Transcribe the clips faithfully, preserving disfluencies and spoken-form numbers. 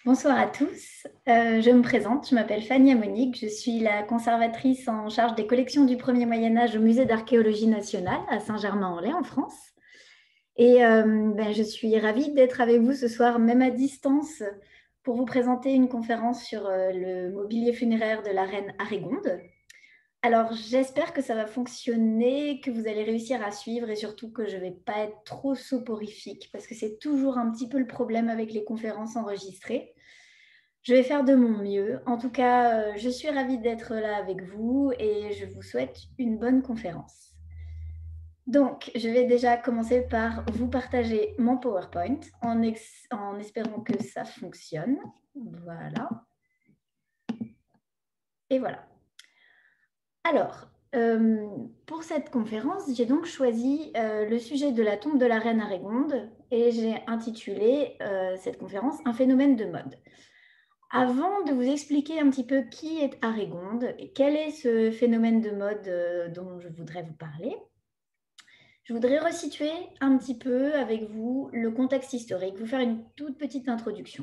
Bonsoir à tous. Euh, je me présente, je m'appelle Fanny Monique, je suis la conservatrice en charge des collections du Premier Moyen Âge au Musée d'archéologie nationale à Saint-Germain-en-Laye en France. Et euh, ben, je suis ravie d'être avec vous ce soir, même à distance, pour vous présenter une conférence sur euh, le mobilier funéraire de la reine Arégonde. Alors, j'espère que ça va fonctionner, que vous allez réussir à suivre et surtout que je ne vais pas être trop soporifique parce que c'est toujours un petit peu le problème avec les conférences enregistrées. Je vais faire de mon mieux. En tout cas, euh, je suis ravie d'être là avec vous et je vous souhaite une bonne conférence. Donc, je vais déjà commencer par vous partager mon PowerPoint en, en espérant que ça fonctionne. Voilà. Et voilà. Alors, euh, pour cette conférence, j'ai donc choisi euh, le sujet de la tombe de la reine Arégonde et j'ai intitulé euh, cette conférence « Un phénomène de mode ». Avant de vous expliquer un petit peu qui est Arégonde et quel est ce phénomène de mode euh, dont je voudrais vous parler, je voudrais resituer un petit peu avec vous le contexte historique, vous faire une toute petite introduction.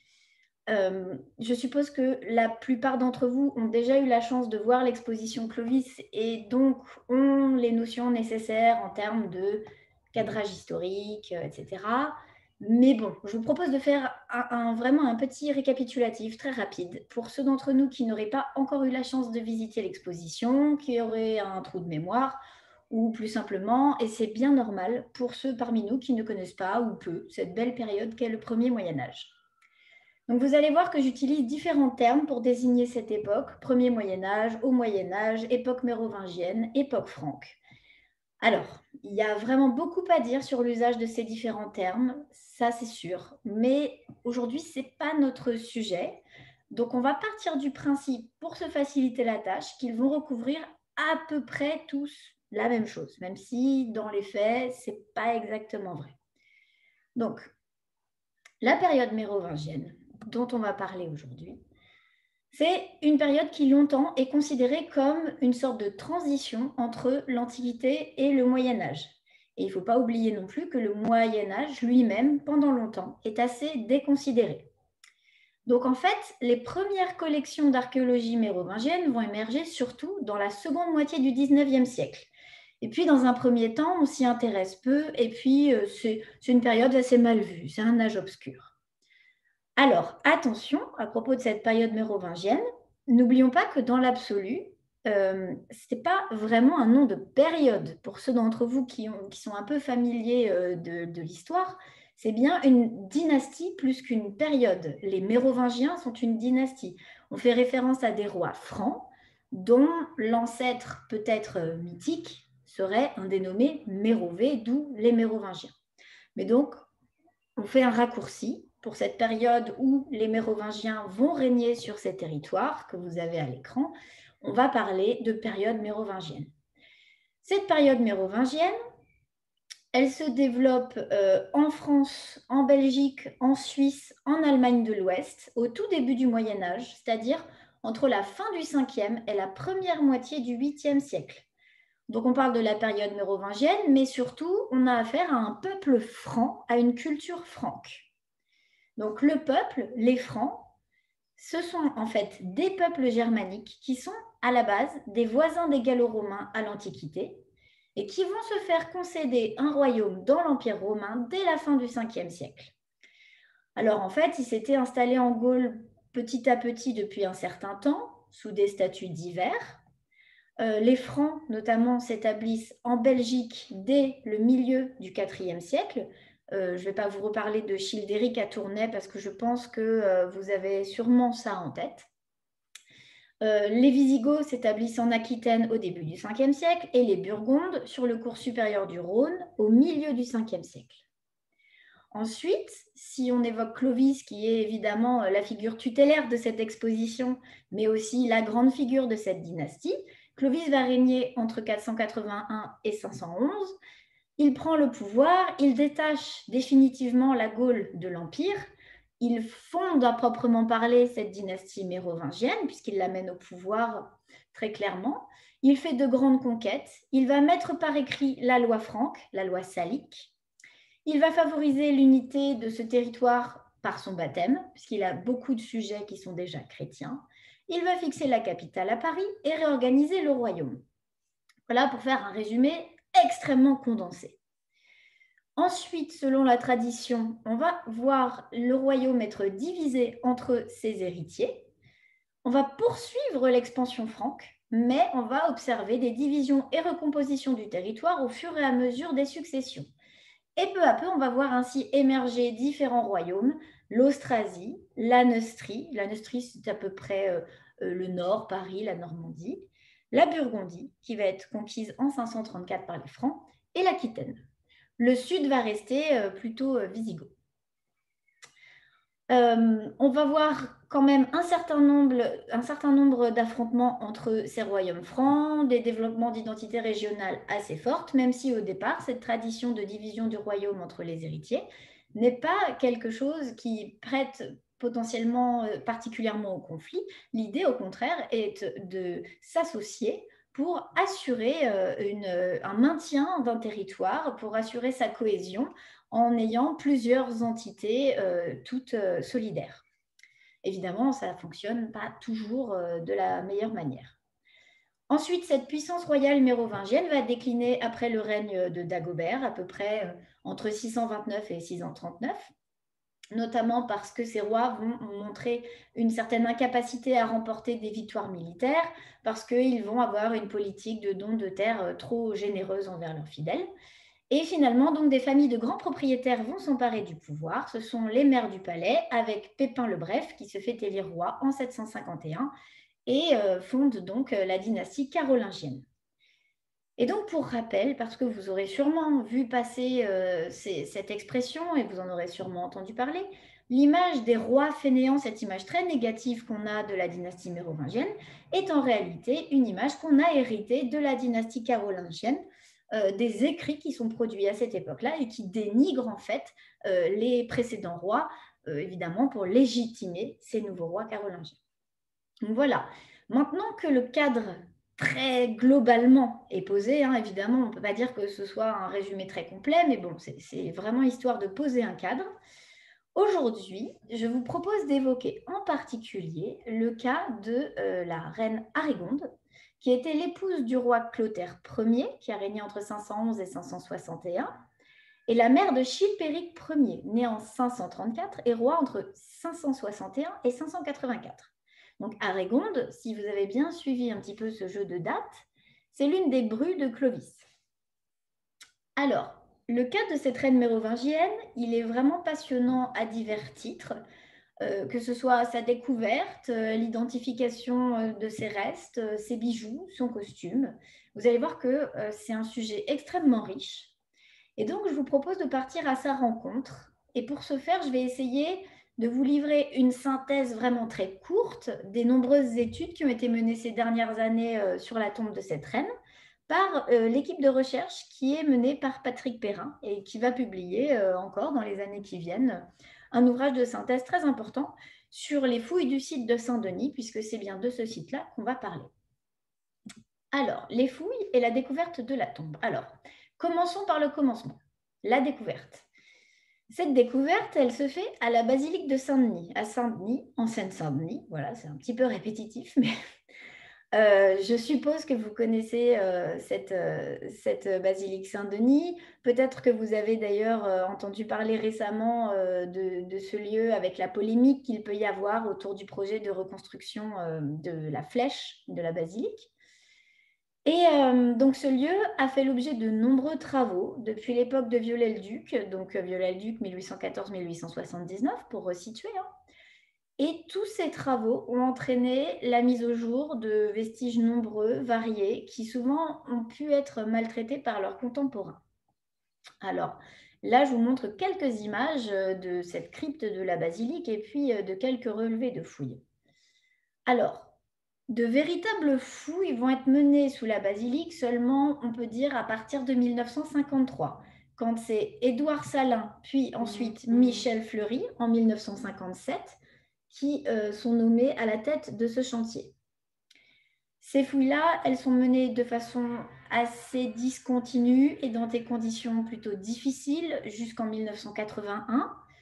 Euh, je suppose que la plupart d'entre vous ont déjà eu la chance de voir l'exposition Clovis et donc ont les notions nécessaires en termes de cadrage historique, et cetera. Mais bon, je vous propose de faire un, un, vraiment un petit récapitulatif très rapide pour ceux d'entre nous qui n'auraient pas encore eu la chance de visiter l'exposition, qui auraient un trou de mémoire, ou plus simplement, et c'est bien normal pour ceux parmi nous qui ne connaissent pas ou peu cette belle période qu'est le premier Moyen-Âge. Donc vous allez voir que j'utilise différents termes pour désigner cette époque, premier Moyen-Âge, haut Moyen-Âge, époque mérovingienne, époque franque. Alors, il y a vraiment beaucoup à dire sur l'usage de ces différents termes, ça c'est sûr, mais aujourd'hui, ce n'est pas notre sujet. Donc on va partir du principe, pour se faciliter la tâche, qu'ils vont recouvrir à peu près tous la même chose, même si dans les faits, ce n'est pas exactement vrai. Donc, la période mérovingienne, dont on va parler aujourd'hui, c'est une période qui longtemps est considérée comme une sorte de transition entre l'Antiquité et le Moyen Âge. Et il ne faut pas oublier non plus que le Moyen Âge lui-même, pendant longtemps, est assez déconsidéré. Donc en fait, les premières collections d'archéologie mérovingienne vont émerger surtout dans la seconde moitié du dix-neuvième siècle. Et puis dans un premier temps, on s'y intéresse peu, et puis euh, c'est une période assez mal vue, c'est un âge obscur. Alors, attention, à propos de cette période mérovingienne, n'oublions pas que dans l'absolu, euh, ce n'est pas vraiment un nom de période. Pour ceux d'entre vous qui, ont, qui, sont un peu familiers euh, de, de l'histoire, c'est bien une dynastie plus qu'une période. Les Mérovingiens sont une dynastie. On fait référence à des rois francs, dont l'ancêtre peut-être mythique serait un dénommé Mérové, d'où les Mérovingiens. Mais donc, on fait un raccourci pour cette période où les Mérovingiens vont régner sur ces territoires que vous avez à l'écran. On va parler de période mérovingienne. Cette période mérovingienne, elle se développe euh, en France, en Belgique, en Suisse, en Allemagne de l'Ouest, au tout début du Moyen Âge, c'est-à-dire entre la fin du cinquième et la première moitié du huitième siècle. Donc on parle de la période mérovingienne, mais surtout on a affaire à un peuple franc, à une culture franque. Donc le peuple, les Francs, ce sont en fait des peuples germaniques qui sont à la base des voisins des Gallo-Romains à l'Antiquité et qui vont se faire concéder un royaume dans l'Empire romain dès la fin du cinquième siècle. Alors en fait, ils s'étaient installés en Gaule petit à petit depuis un certain temps, sous des statuts divers. Euh, les Francs, notamment, s'établissent en Belgique dès le milieu du quatrième siècle. Euh, je ne vais pas vous reparler de Childéric à Tournai parce que je pense que euh, vous avez sûrement ça en tête. Euh, les Visigoths s'établissent en Aquitaine au début du cinquième siècle et les Burgondes sur le cours supérieur du Rhône au milieu du cinquième siècle. Ensuite, si on évoque Clovis, qui est évidemment la figure tutélaire de cette exposition, mais aussi la grande figure de cette dynastie, Clovis va régner entre quatre cent quatre-vingt-un et cinq cent onze. Il prend le pouvoir, il détache définitivement la Gaule de l'Empire, il fonde à proprement parler cette dynastie mérovingienne, puisqu'il l'amène au pouvoir très clairement. Il fait de grandes conquêtes, il va mettre par écrit la loi franque, la loi salique. Il va favoriser l'unité de ce territoire par son baptême, puisqu'il a beaucoup de sujets qui sont déjà chrétiens. Il va fixer la capitale à Paris et réorganiser le royaume. Voilà pour faire un résumé extrêmement condensé. Ensuite, selon la tradition, on va voir le royaume être divisé entre ses héritiers. On va poursuivre l'expansion franque, mais on va observer des divisions et recompositions du territoire au fur et à mesure des successions. Et peu à peu, on va voir ainsi émerger différents royaumes, l'Austrasie, la Neustrie, la Neustrie c'est à peu près euh, euh, le nord, Paris, la Normandie, la Burgondie, qui va être conquise en cinq cent trente-quatre par les Francs, et l'Aquitaine. Le sud va rester euh, plutôt euh, wisigoth. Euh, on va voir quand même un certain nombre, un certain nombre d'affrontements entre ces royaumes francs, des développements d'identité régionale assez fortes, même si au départ, cette tradition de division du royaume entre les héritiers n'est pas quelque chose qui prête potentiellement euh, particulièrement au conflit. L'idée, au contraire, est de s'associer pour assurer euh, une, un maintien d'un territoire, pour assurer sa cohésion, en ayant plusieurs entités euh, toutes euh, solidaires. Évidemment, ça ne fonctionne pas toujours euh, de la meilleure manière. Ensuite, cette puissance royale mérovingienne va décliner après le règne de Dagobert, à peu près euh, entre six cent vingt-neuf et six cent trente-neuf, notamment parce que ces rois vont montrer une certaine incapacité à remporter des victoires militaires, parce qu'ils vont avoir une politique de don de terre trop généreuse envers leurs fidèles. Et finalement, donc, des familles de grands propriétaires vont s'emparer du pouvoir. Ce sont les maires du palais, avec Pépin le Bref, qui se fait élire roi en sept cent cinquante et un et euh, fonde donc euh, la dynastie carolingienne. Et donc, pour rappel, parce que vous aurez sûrement vu passer euh, ces, cette expression et vous en aurez sûrement entendu parler, l'image des rois fainéants, cette image très négative qu'on a de la dynastie mérovingienne, est en réalité une image qu'on a héritée de la dynastie carolingienne, euh, des écrits qui sont produits à cette époque-là et qui dénigrent en fait euh, les précédents rois, euh, évidemment pour légitimer ces nouveaux rois carolingiens. Donc voilà, maintenant que le cadre très globalement est posé, hein, évidemment, on ne peut pas dire que ce soit un résumé très complet, mais bon, c'est vraiment histoire de poser un cadre. Aujourd'hui, je vous propose d'évoquer en particulier le cas de euh, la reine Arégonde, qui était l'épouse du roi Clotaire Ier, qui a régné entre cinq cent onze et cinq cent soixante et un, et la mère de Chilpéric Ier, né en cinq cent trente-quatre et roi entre cinq cent soixante et un et cinq cent quatre-vingt-quatre. Donc Arégonde, si vous avez bien suivi un petit peu ce jeu de dates, c'est l'une des brus de Clovis. Alors, le cas de cette reine mérovingienne, il est vraiment passionnant à divers titres, euh, que ce soit sa découverte, euh, l'identification euh, de ses restes, euh, ses bijoux, son costume. Vous allez voir que euh, c'est un sujet extrêmement riche. Et donc, je vous propose de partir à sa rencontre. Et pour ce faire, je vais essayer de vous livrer une synthèse vraiment très courte des nombreuses études qui ont été menées ces dernières années euh, sur la tombe de cette reine par euh, l'équipe de recherche qui est menée par Patrick Perrin et qui va publier euh, encore dans les années qui viennent un ouvrage de synthèse très important sur les fouilles du site de Saint-Denis, puisque c'est bien de ce site-là qu'on va parler. Alors, les fouilles et la découverte de la tombe. Alors, commençons par le commencement, la découverte. Cette découverte, elle se fait à la basilique de Saint-Denis, à Saint-Denis, en Seine-Saint-Denis. Voilà, c'est un petit peu répétitif, mais euh, je suppose que vous connaissez euh, cette, euh, cette basilique Saint-Denis. Peut-être que vous avez d'ailleurs euh, entendu parler récemment euh, de, de ce lieu avec la polémique qu'il peut y avoir autour du projet de reconstruction euh, de la flèche de la basilique. Et euh, donc ce lieu a fait l'objet de nombreux travaux depuis l'époque de Viollet-le-Duc, donc euh, Viollet-le-Duc mille huit cent quatorze à mille huit cent soixante-dix-neuf pour resituer. Hein. Et tous ces travaux ont entraîné la mise au jour de vestiges nombreux, variés, qui souvent ont pu être maltraités par leurs contemporains. Alors là, je vous montre quelques images de cette crypte de la basilique et puis de quelques relevés de fouilles. Alors, de véritables fouilles vont être menées sous la basilique seulement, on peut dire, à partir de mille neuf cent cinquante-trois, quand c'est Édouard Salin, puis ensuite Michel Fleury, en mille neuf cent cinquante-sept, qui euh, sont nommés à la tête de ce chantier. Ces fouilles-là, elles sont menées de façon assez discontinue et dans des conditions plutôt difficiles jusqu'en mille neuf cent quatre-vingt-un.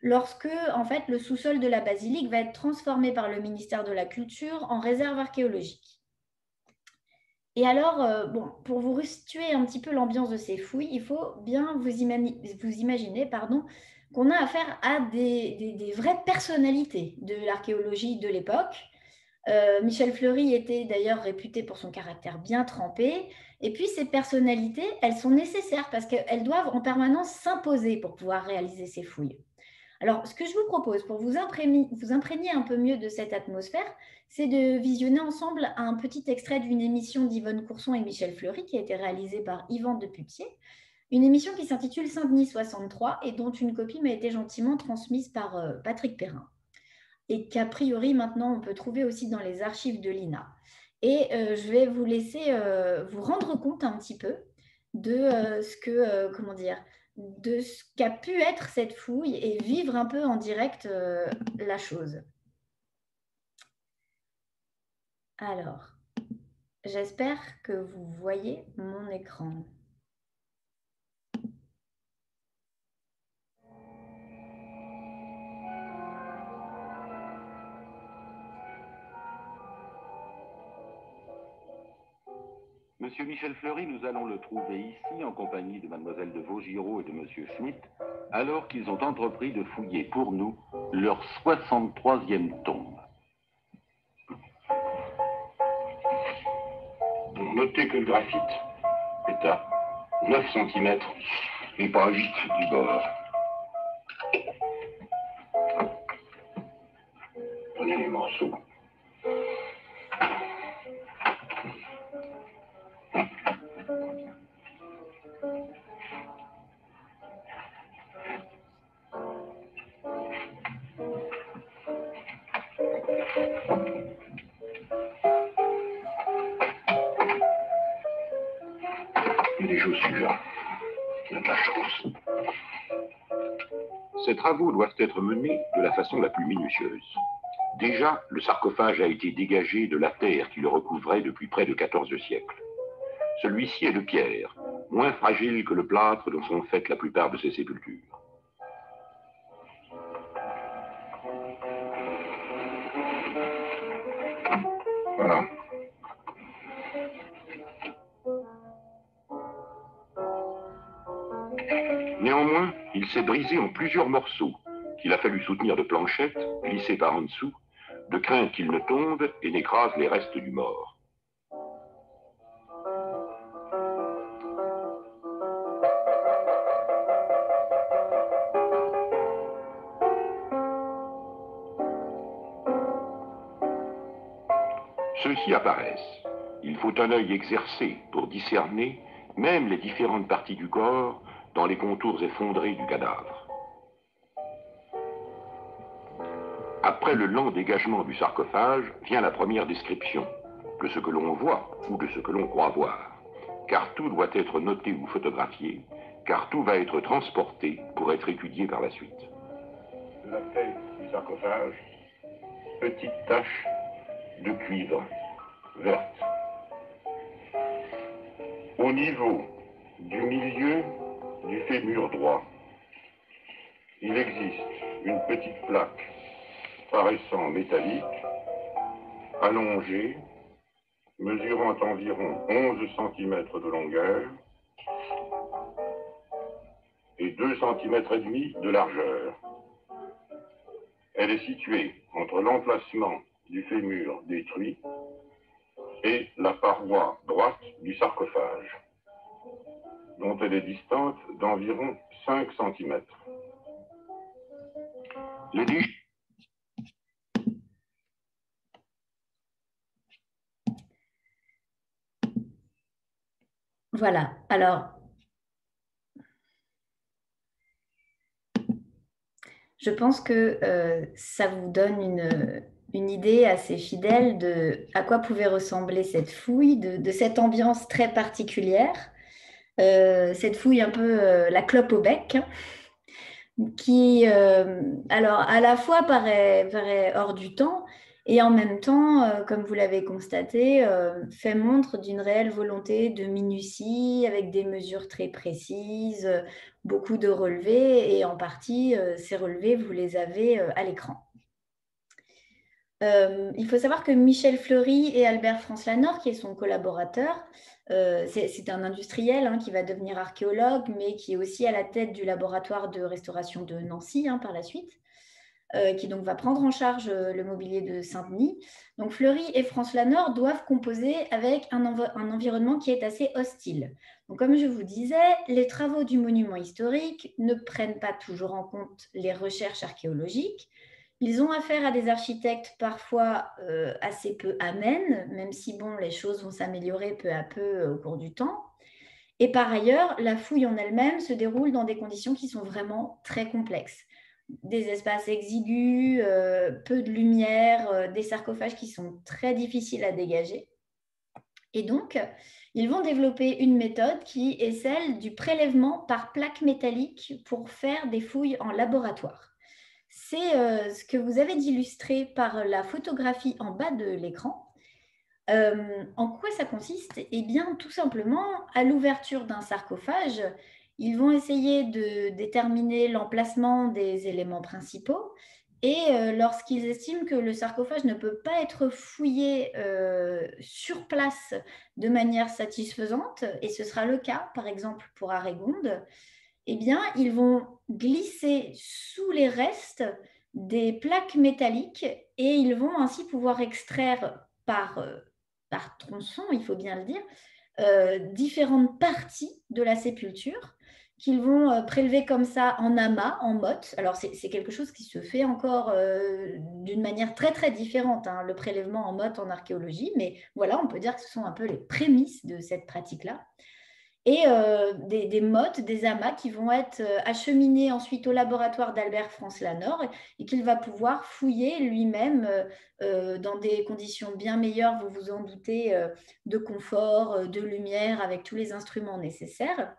lorsque en fait, le sous-sol de la basilique va être transformé par le ministère de la Culture en réserve archéologique. Et alors, euh, bon, pour vous restituer un petit peu l'ambiance de ces fouilles, il faut bien vous, imani vous imaginer pardon, qu'on a affaire à des, des, des vraies personnalités de l'archéologie de l'époque. Euh, Michel Fleury était d'ailleurs réputé pour son caractère bien trempé. Et puis, ces personnalités, elles sont nécessaires parce qu'elles doivent en permanence s'imposer pour pouvoir réaliser ces fouilles. Alors, ce que je vous propose pour vous imprégner, vous imprégner un peu mieux de cette atmosphère, c'est de visionner ensemble un petit extrait d'une émission d'Yvonne Courson et Michel Fleury qui a été réalisée par Yvan de Putier, une émission qui s'intitule Saint-Denis soixante-trois et dont une copie m'a été gentiment transmise par euh, Patrick Perrin et qu'a priori maintenant on peut trouver aussi dans les archives de l'I N A. Et euh, je vais vous laisser euh, vous rendre compte un petit peu de euh, ce que, euh, comment dire, de ce qu'a pu être cette fouille et vivre un peu en direct euh, la chose. Alors, j'espère que vous voyez mon écran. Monsieur Michel Fleury, nous allons le trouver ici en compagnie de mademoiselle de Vaugirard et de monsieur Schmitt, alors qu'ils ont entrepris de fouiller pour nous leur soixante-troisième tombe. Notez que le graphite est à neuf centimètres et pas huit du bord. Prenez les morceaux. Et les chaussures. Il y a de la chance. Ces travaux doivent être menés de la façon la plus minutieuse. Déjà, le sarcophage a été dégagé de la terre qui le recouvrait depuis près de quatorze siècles. Celui-ci est de pierre, moins fragile que le plâtre dont sont faites la plupart de ces sépultures. Voilà. Néanmoins, il s'est brisé en plusieurs morceaux, qu'il a fallu soutenir de planchettes, glissées par en dessous, de crainte qu'il ne tombe et n'écrase les restes du mort. Ceux-ci apparaissent. Il faut un œil exercé pour discerner même les différentes parties du corps dans les contours effondrés du cadavre. Après le lent dégagement du sarcophage, vient la première description, de ce que l'on voit ou de ce que l'on croit voir. Car tout doit être noté ou photographié, car tout va être transporté pour être étudié par la suite. La tête du sarcophage, petite tache de cuivre verte. Au niveau du milieu du fémur droit, il existe une petite plaque paraissant métallique, allongée, mesurant environ onze centimètres de longueur et deux centimètres et demi de largeur. Elle est située entre l'emplacement du fémur détruit et la paroi droite du sarcophage, dont elle est distante d'environ cinq centimètres. Les dix... Voilà, alors, je pense que euh, ça vous donne une, une idée assez fidèle de à quoi pouvait ressembler cette fouille, de, de cette ambiance très particulière, euh, cette fouille un peu euh, la clope au bec, qui, euh, alors, à la fois paraît, paraît hors du temps et en même temps, euh, comme vous l'avez constaté, euh, fait montre d'une réelle volonté de minutie avec des mesures très précises. beaucoup de relevés et en partie, euh, ces relevés, vous les avez euh, à l'écran. Euh, il faut savoir que Michel Fleury et Albert Francelanor, qui est son collaborateur, euh, c'est un industriel hein, qui va devenir archéologue, mais qui est aussi à la tête du laboratoire de restauration de Nancy hein, par la suite, euh, qui donc va prendre en charge euh, le mobilier de Saint-Denis. Donc Fleury et Francelanor doivent composer avec un, env un environnement qui est assez hostile. Donc comme je vous disais, les travaux du monument historique ne prennent pas toujours en compte les recherches archéologiques. Ils ont affaire à des architectes parfois euh, assez peu amènes, même si bon, les choses vont s'améliorer peu à peu euh, au cours du temps. Et par ailleurs, la fouille en elle-même se déroule dans des conditions qui sont vraiment très complexes. Des espaces exigus, euh, peu de lumière, euh, des sarcophages qui sont très difficiles à dégager. Et donc, ils vont développer une méthode qui est celle du prélèvement par plaque métallique pour faire des fouilles en laboratoire. C'est euh, ce que vous avez illustré par la photographie en bas de l'écran. Euh, en quoi ça consiste? Eh bien, tout simplement, à l'ouverture d'un sarcophage, ils vont essayer de déterminer l'emplacement des éléments principaux et euh, lorsqu'ils estiment que le sarcophage ne peut pas être fouillé euh, sur place de manière satisfaisante, et ce sera le cas, par exemple, pour Arégonde, eh bien, ils vont glisser sous les restes des plaques métalliques et ils vont ainsi pouvoir extraire par, euh, par tronçon, il faut bien le dire, euh, différentes parties de la sépulture qu'ils vont euh, prélever comme ça en amas, en motte. Alors, c'est quelque chose qui se fait encore euh, d'une manière très, très différente, hein, le prélèvement en motte en archéologie, mais voilà, on peut dire que ce sont un peu les prémices de cette pratique-là. Et euh, des, des mottes, des amas qui vont être euh, acheminés ensuite au laboratoire d'Albert Francelanor et qu'il va pouvoir fouiller lui-même euh, euh, dans des conditions bien meilleures, vous vous en doutez, euh, de confort, euh, de lumière, avec tous les instruments nécessaires.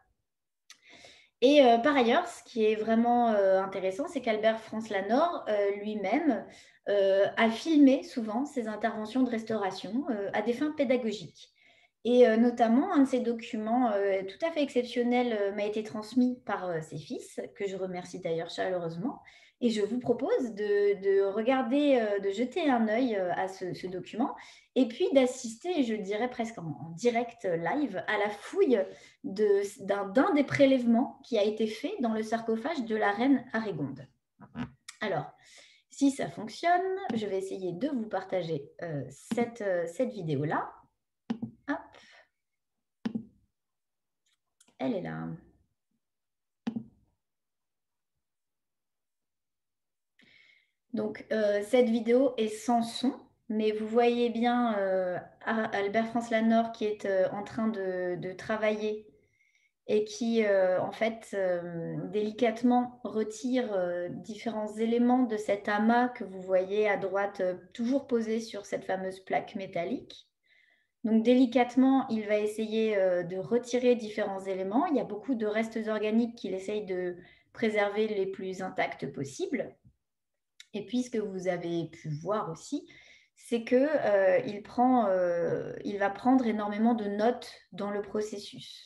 Et euh, par ailleurs, ce qui est vraiment euh, intéressant, c'est qu'Albert Francelanor euh, lui-même euh, a filmé souvent ses interventions de restauration euh, à des fins pédagogiques. Et euh, notamment, un de ces documents euh, tout à fait exceptionnel euh, m'a été transmis par euh, ses fils, que je remercie d'ailleurs chaleureusement. Et je vous propose de, de regarder, euh, de jeter un œil euh, à ce, ce document et puis d'assister, je dirais presque en, en direct live, à la fouille d'un d'un des prélèvements qui a été fait dans le sarcophage de la reine Arégonde. Alors, si ça fonctionne, je vais essayer de vous partager euh, cette, euh, cette vidéo-là. Hop. Elle est là. Donc, euh, cette vidéo est sans son, mais vous voyez bien euh, Albert Francelanor qui est euh, en train de, de travailler et qui, euh, en fait, euh, délicatement retire euh, différents éléments de cet amas que vous voyez à droite, euh, toujours posé sur cette fameuse plaque métallique. Donc, délicatement, il va essayer euh, de retirer différents éléments. Il y a beaucoup de restes organiques qu'il essaye de préserver les plus intacts possibles. Et puis, ce que vous avez pu voir aussi, c'est qu'il euh, euh, il va prendre énormément de notes dans le processus.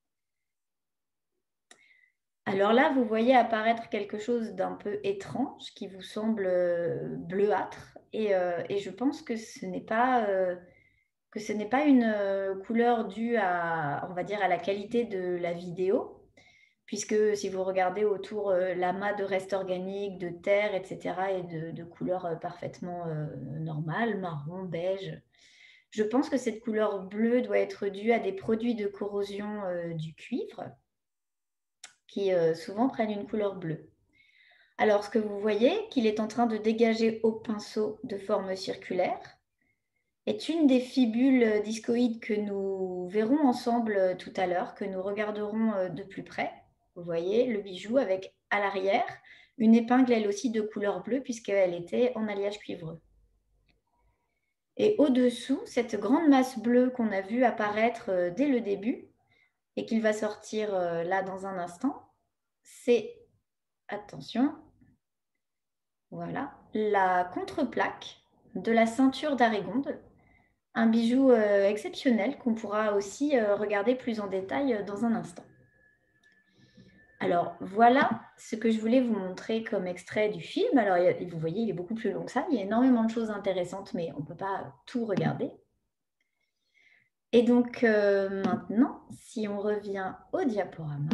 Alors là, vous voyez apparaître quelque chose d'un peu étrange qui vous semble euh, bleuâtre. Et, euh, et je pense que ce n'est pas, euh, que ce n'est pas une euh, couleur due à, on va dire, à la qualité de la vidéo, puisque si vous regardez autour euh, l'amas de restes organiques, de terre, et cetera, et de, de couleurs euh, parfaitement euh, normales, marron, beige, je pense que cette couleur bleue doit être due à des produits de corrosion euh, du cuivre qui euh, souvent prennent une couleur bleue. Alors, ce que vous voyez, qu'il est en train de dégager au pinceau de forme circulaire, est une des fibules discoïdes que nous verrons ensemble tout à l'heure, que nous regarderons de plus près. Vous voyez le bijou avec à l'arrière une épingle elle aussi de couleur bleue puisqu'elle était en alliage cuivreux. Et au-dessous, cette grande masse bleue qu'on a vue apparaître dès le début et qu'il va sortir là dans un instant, c'est, attention, voilà, la contreplaque de la ceinture d'Arégonde, un bijou euh, exceptionnel qu'on pourra aussi euh, regarder plus en détail euh, dans un instant. Alors, voilà ce que je voulais vous montrer comme extrait du film. Alors, vous voyez, il est beaucoup plus long que ça. Il y a énormément de choses intéressantes, mais on ne peut pas tout regarder. Et donc, euh, maintenant, si on revient au diaporama,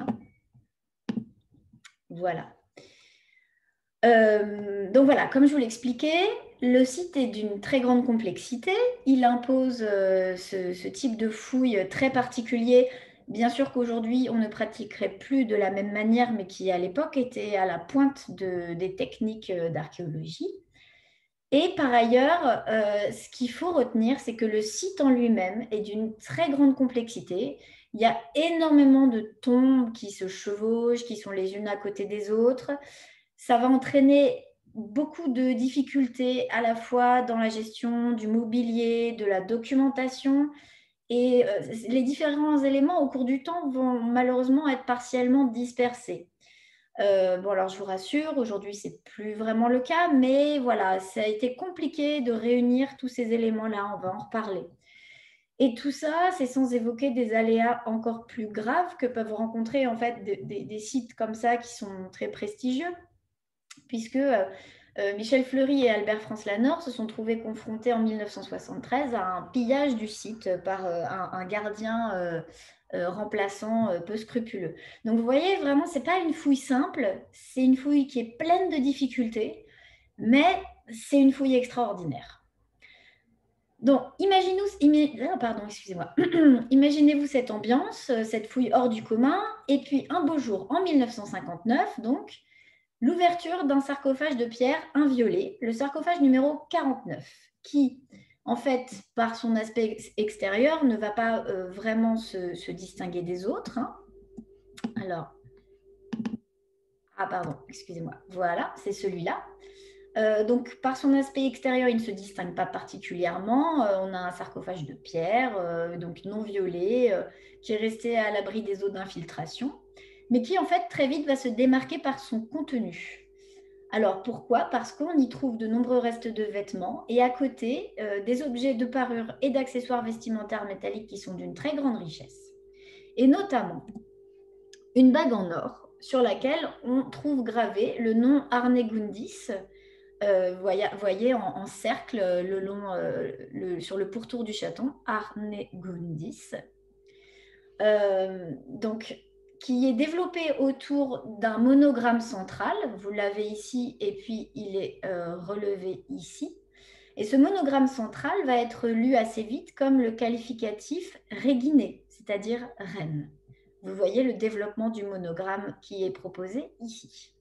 voilà. Euh, donc voilà, comme je vous l'expliquais, le site est d'une très grande complexité. Il impose euh, ce, ce type de fouille très particulier. Bien sûr qu'aujourd'hui, on ne pratiquerait plus de la même manière, mais qui à l'époque était à la pointe de, des techniques d'archéologie. Et par ailleurs, euh, ce qu'il faut retenir, c'est que le site en lui-même est d'une très grande complexité. Il y a énormément de tombes qui se chevauchent, qui sont les unes à côté des autres. Ça va entraîner beaucoup de difficultés à la fois dans la gestion du mobilier, de la documentation. Et euh, les différents éléments au cours du temps vont malheureusement être partiellement dispersés. Euh, bon, alors je vous rassure, aujourd'hui, ce n'est plus vraiment le cas, mais voilà, ça a été compliqué de réunir tous ces éléments-là, on va en reparler. Et tout ça, c'est sans évoquer des aléas encore plus graves que peuvent rencontrer en fait des, des, des sites comme ça qui sont très prestigieux, puisque euh, euh, Michel Fleury et Albert France-Lanor se sont trouvés confrontés en mille neuf cent soixante-treize à un pillage du site par euh, un, un gardien euh, euh, remplaçant euh, peu scrupuleux. Donc vous voyez, vraiment, ce n'est pas une fouille simple, c'est une fouille qui est pleine de difficultés, mais c'est une fouille extraordinaire. Donc, imaginez-vous, oh, pardon, excusez-moi. Imaginez-vous cette ambiance, cette fouille hors du commun, et puis un beau jour, en mille neuf cent cinquante-neuf, donc, l'ouverture d'un sarcophage de pierre inviolé, le sarcophage numéro quarante-neuf, qui, en fait, par son aspect extérieur, ne va pas euh, vraiment se, se distinguer des autres. Hein. Alors, ah pardon, excusez-moi, voilà, c'est celui-là. Euh, donc, par son aspect extérieur, il ne se distingue pas particulièrement. Euh, on a un sarcophage de pierre, euh, donc non violé, euh, qui est resté à l'abri des eaux d'infiltration, mais qui, en fait, très vite va se démarquer par son contenu. Alors pourquoi? Parce qu'on y trouve de nombreux restes de vêtements et à côté, euh, des objets de parure et d'accessoires vestimentaires métalliques qui sont d'une très grande richesse. Et notamment, une bague en or sur laquelle on trouve gravé le nom Arnegundis, euh, voyez, voyez en, en cercle le long, euh, le, sur le pourtour du chaton, Arnegundis. Euh, donc, qui est développé autour d'un monogramme central. Vous l'avez ici et puis il est euh, relevé ici. Et ce monogramme central va être lu assez vite comme le qualificatif réguiné, c'est-à-dire reine. Vous voyez le développement du monogramme qui est proposé ici.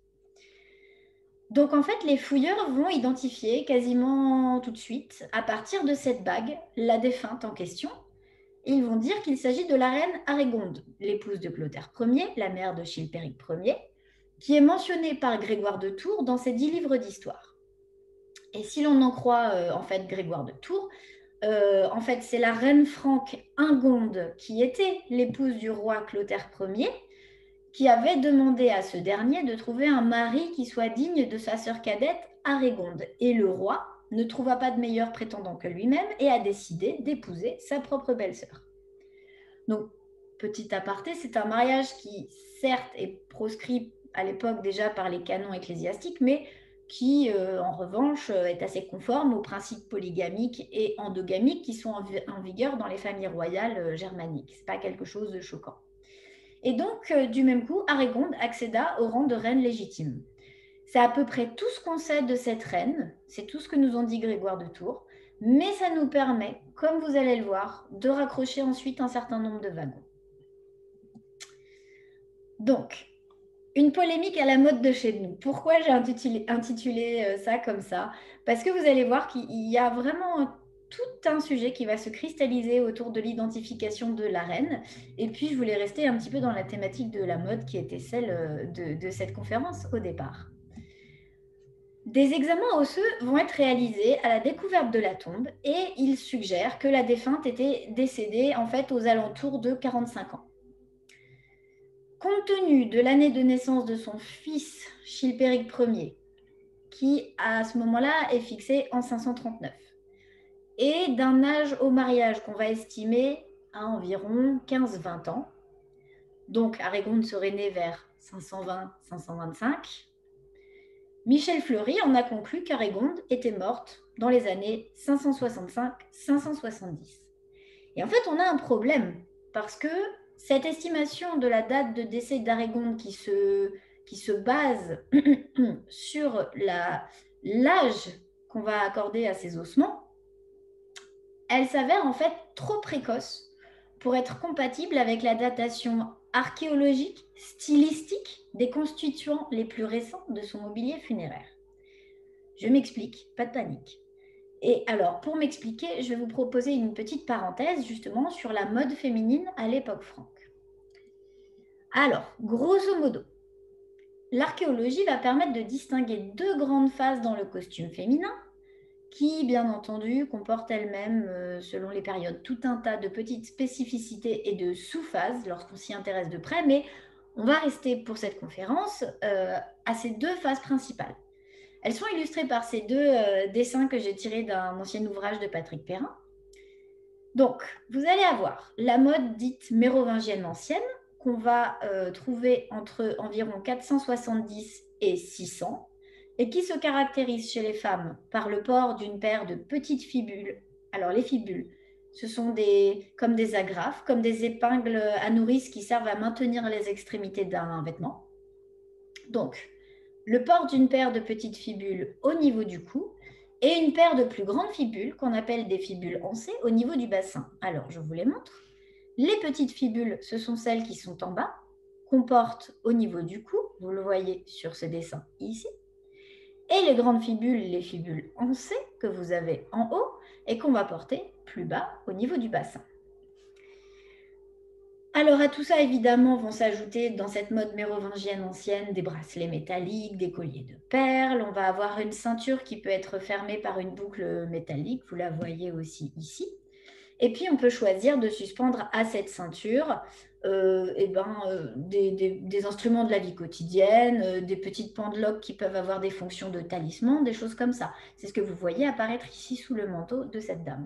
Donc en fait, les fouilleurs vont identifier quasiment tout de suite, à partir de cette bague, la défunte en question. Et ils vont dire qu'il s'agit de la reine Arégonde, l'épouse de Clotaire Ier, la mère de Chilpéric Ier, qui est mentionnée par Grégoire de Tours dans ses dix livres d'histoire. Et si l'on en croit euh, en fait Grégoire de Tours, euh, en fait c'est la reine franque Ingonde qui était l'épouse du roi Clotaire Ier, qui avait demandé à ce dernier de trouver un mari qui soit digne de sa sœur cadette Arégonde. Et le roi ne trouva pas de meilleur prétendant que lui-même et a décidé d'épouser sa propre belle-sœur. Donc, petit aparté, c'est un mariage qui, certes, est proscrit à l'époque déjà par les canons ecclésiastiques, mais qui, euh, en revanche, est assez conforme aux principes polygamiques et endogamiques qui sont en, vi en vigueur dans les familles royales euh, germaniques. Ce n'est pas quelque chose de choquant. Et donc, euh, du même coup, Arégonde accéda au rang de reine légitime. C'est à peu près tout ce qu'on sait de cette reine, c'est tout ce que nous en dit Grégoire de Tours, mais ça nous permet, comme vous allez le voir, de raccrocher ensuite un certain nombre de wagons. Donc, une polémique à la mode de chez nous. Pourquoi j'ai intitulé, intitulé ça comme ça? Parce que vous allez voir qu'il y a vraiment tout un sujet qui va se cristalliser autour de l'identification de la reine. Et puis, je voulais rester un petit peu dans la thématique de la mode qui était celle de, de cette conférence au départ. Des examens osseux vont être réalisés à la découverte de la tombe et ils suggèrent que la défunte était décédée en fait aux alentours de quarante-cinq ans. Compte tenu de l'année de naissance de son fils Chilpéric Ier, qui à ce moment-là est fixé en cinq cent trente-neuf, et d'un âge au mariage qu'on va estimer à environ quinze vingt ans, donc Arégonde serait née vers cinq cent vingt à cinq cent vingt-cinq, Michel Fleury en a conclu qu'Arégonde était morte dans les années cinq cent soixante-cinq à cinq cent soixante-dix. Et en fait, on a un problème, parce que cette estimation de la date de décès d'Arégonde qui se, qui se base sur l'âge qu'on va accorder à ses ossements, elle s'avère en fait trop précoce pour être compatible avec la datation archéologique, stylistique des constituants les plus récents de son mobilier funéraire. Je m'explique, pas de panique. Et alors, pour m'expliquer, je vais vous proposer une petite parenthèse justement sur la mode féminine à l'époque franque. Alors, grosso modo, l'archéologie va permettre de distinguer deux grandes phases dans le costume féminin, qui, bien entendu, comportent elles-mêmes, euh, selon les périodes, tout un tas de petites spécificités et de sous-phases lorsqu'on s'y intéresse de près, mais on va rester pour cette conférence euh, à ces deux phases principales. Elles sont illustrées par ces deux euh, dessins que j'ai tirés d'un ancien ouvrage de Patrick Perrin. Donc, vous allez avoir la mode dite mérovingienne ancienne, qu'on va euh, trouver entre environ quatre cent soixante-dix et six cents, et qui se caractérise chez les femmes par le port d'une paire de petites fibules. Alors, les fibules, ce sont des, comme des agrafes, comme des épingles à nourrice qui servent à maintenir les extrémités d'un vêtement. Donc, le port d'une paire de petites fibules au niveau du cou et une paire de plus grandes fibules qu'on appelle des fibules ancées au niveau du bassin. Alors, je vous les montre. Les petites fibules, ce sont celles qui sont en bas, qu'on porte au niveau du cou, vous le voyez sur ce dessin ici. Et les grandes fibules, les fibules ancées que vous avez en haut et qu'on va porter plus bas au niveau du bassin. Alors à tout ça, évidemment, vont s'ajouter dans cette mode mérovingienne ancienne des bracelets métalliques, des colliers de perles. On va avoir une ceinture qui peut être fermée par une boucle métallique, vous la voyez aussi ici. Et puis, on peut choisir de suspendre à cette ceinture euh, eh ben, euh, des, des, des instruments de la vie quotidienne, euh, des petites pendeloques qui peuvent avoir des fonctions de talisman, des choses comme ça. C'est ce que vous voyez apparaître ici sous le manteau de cette dame.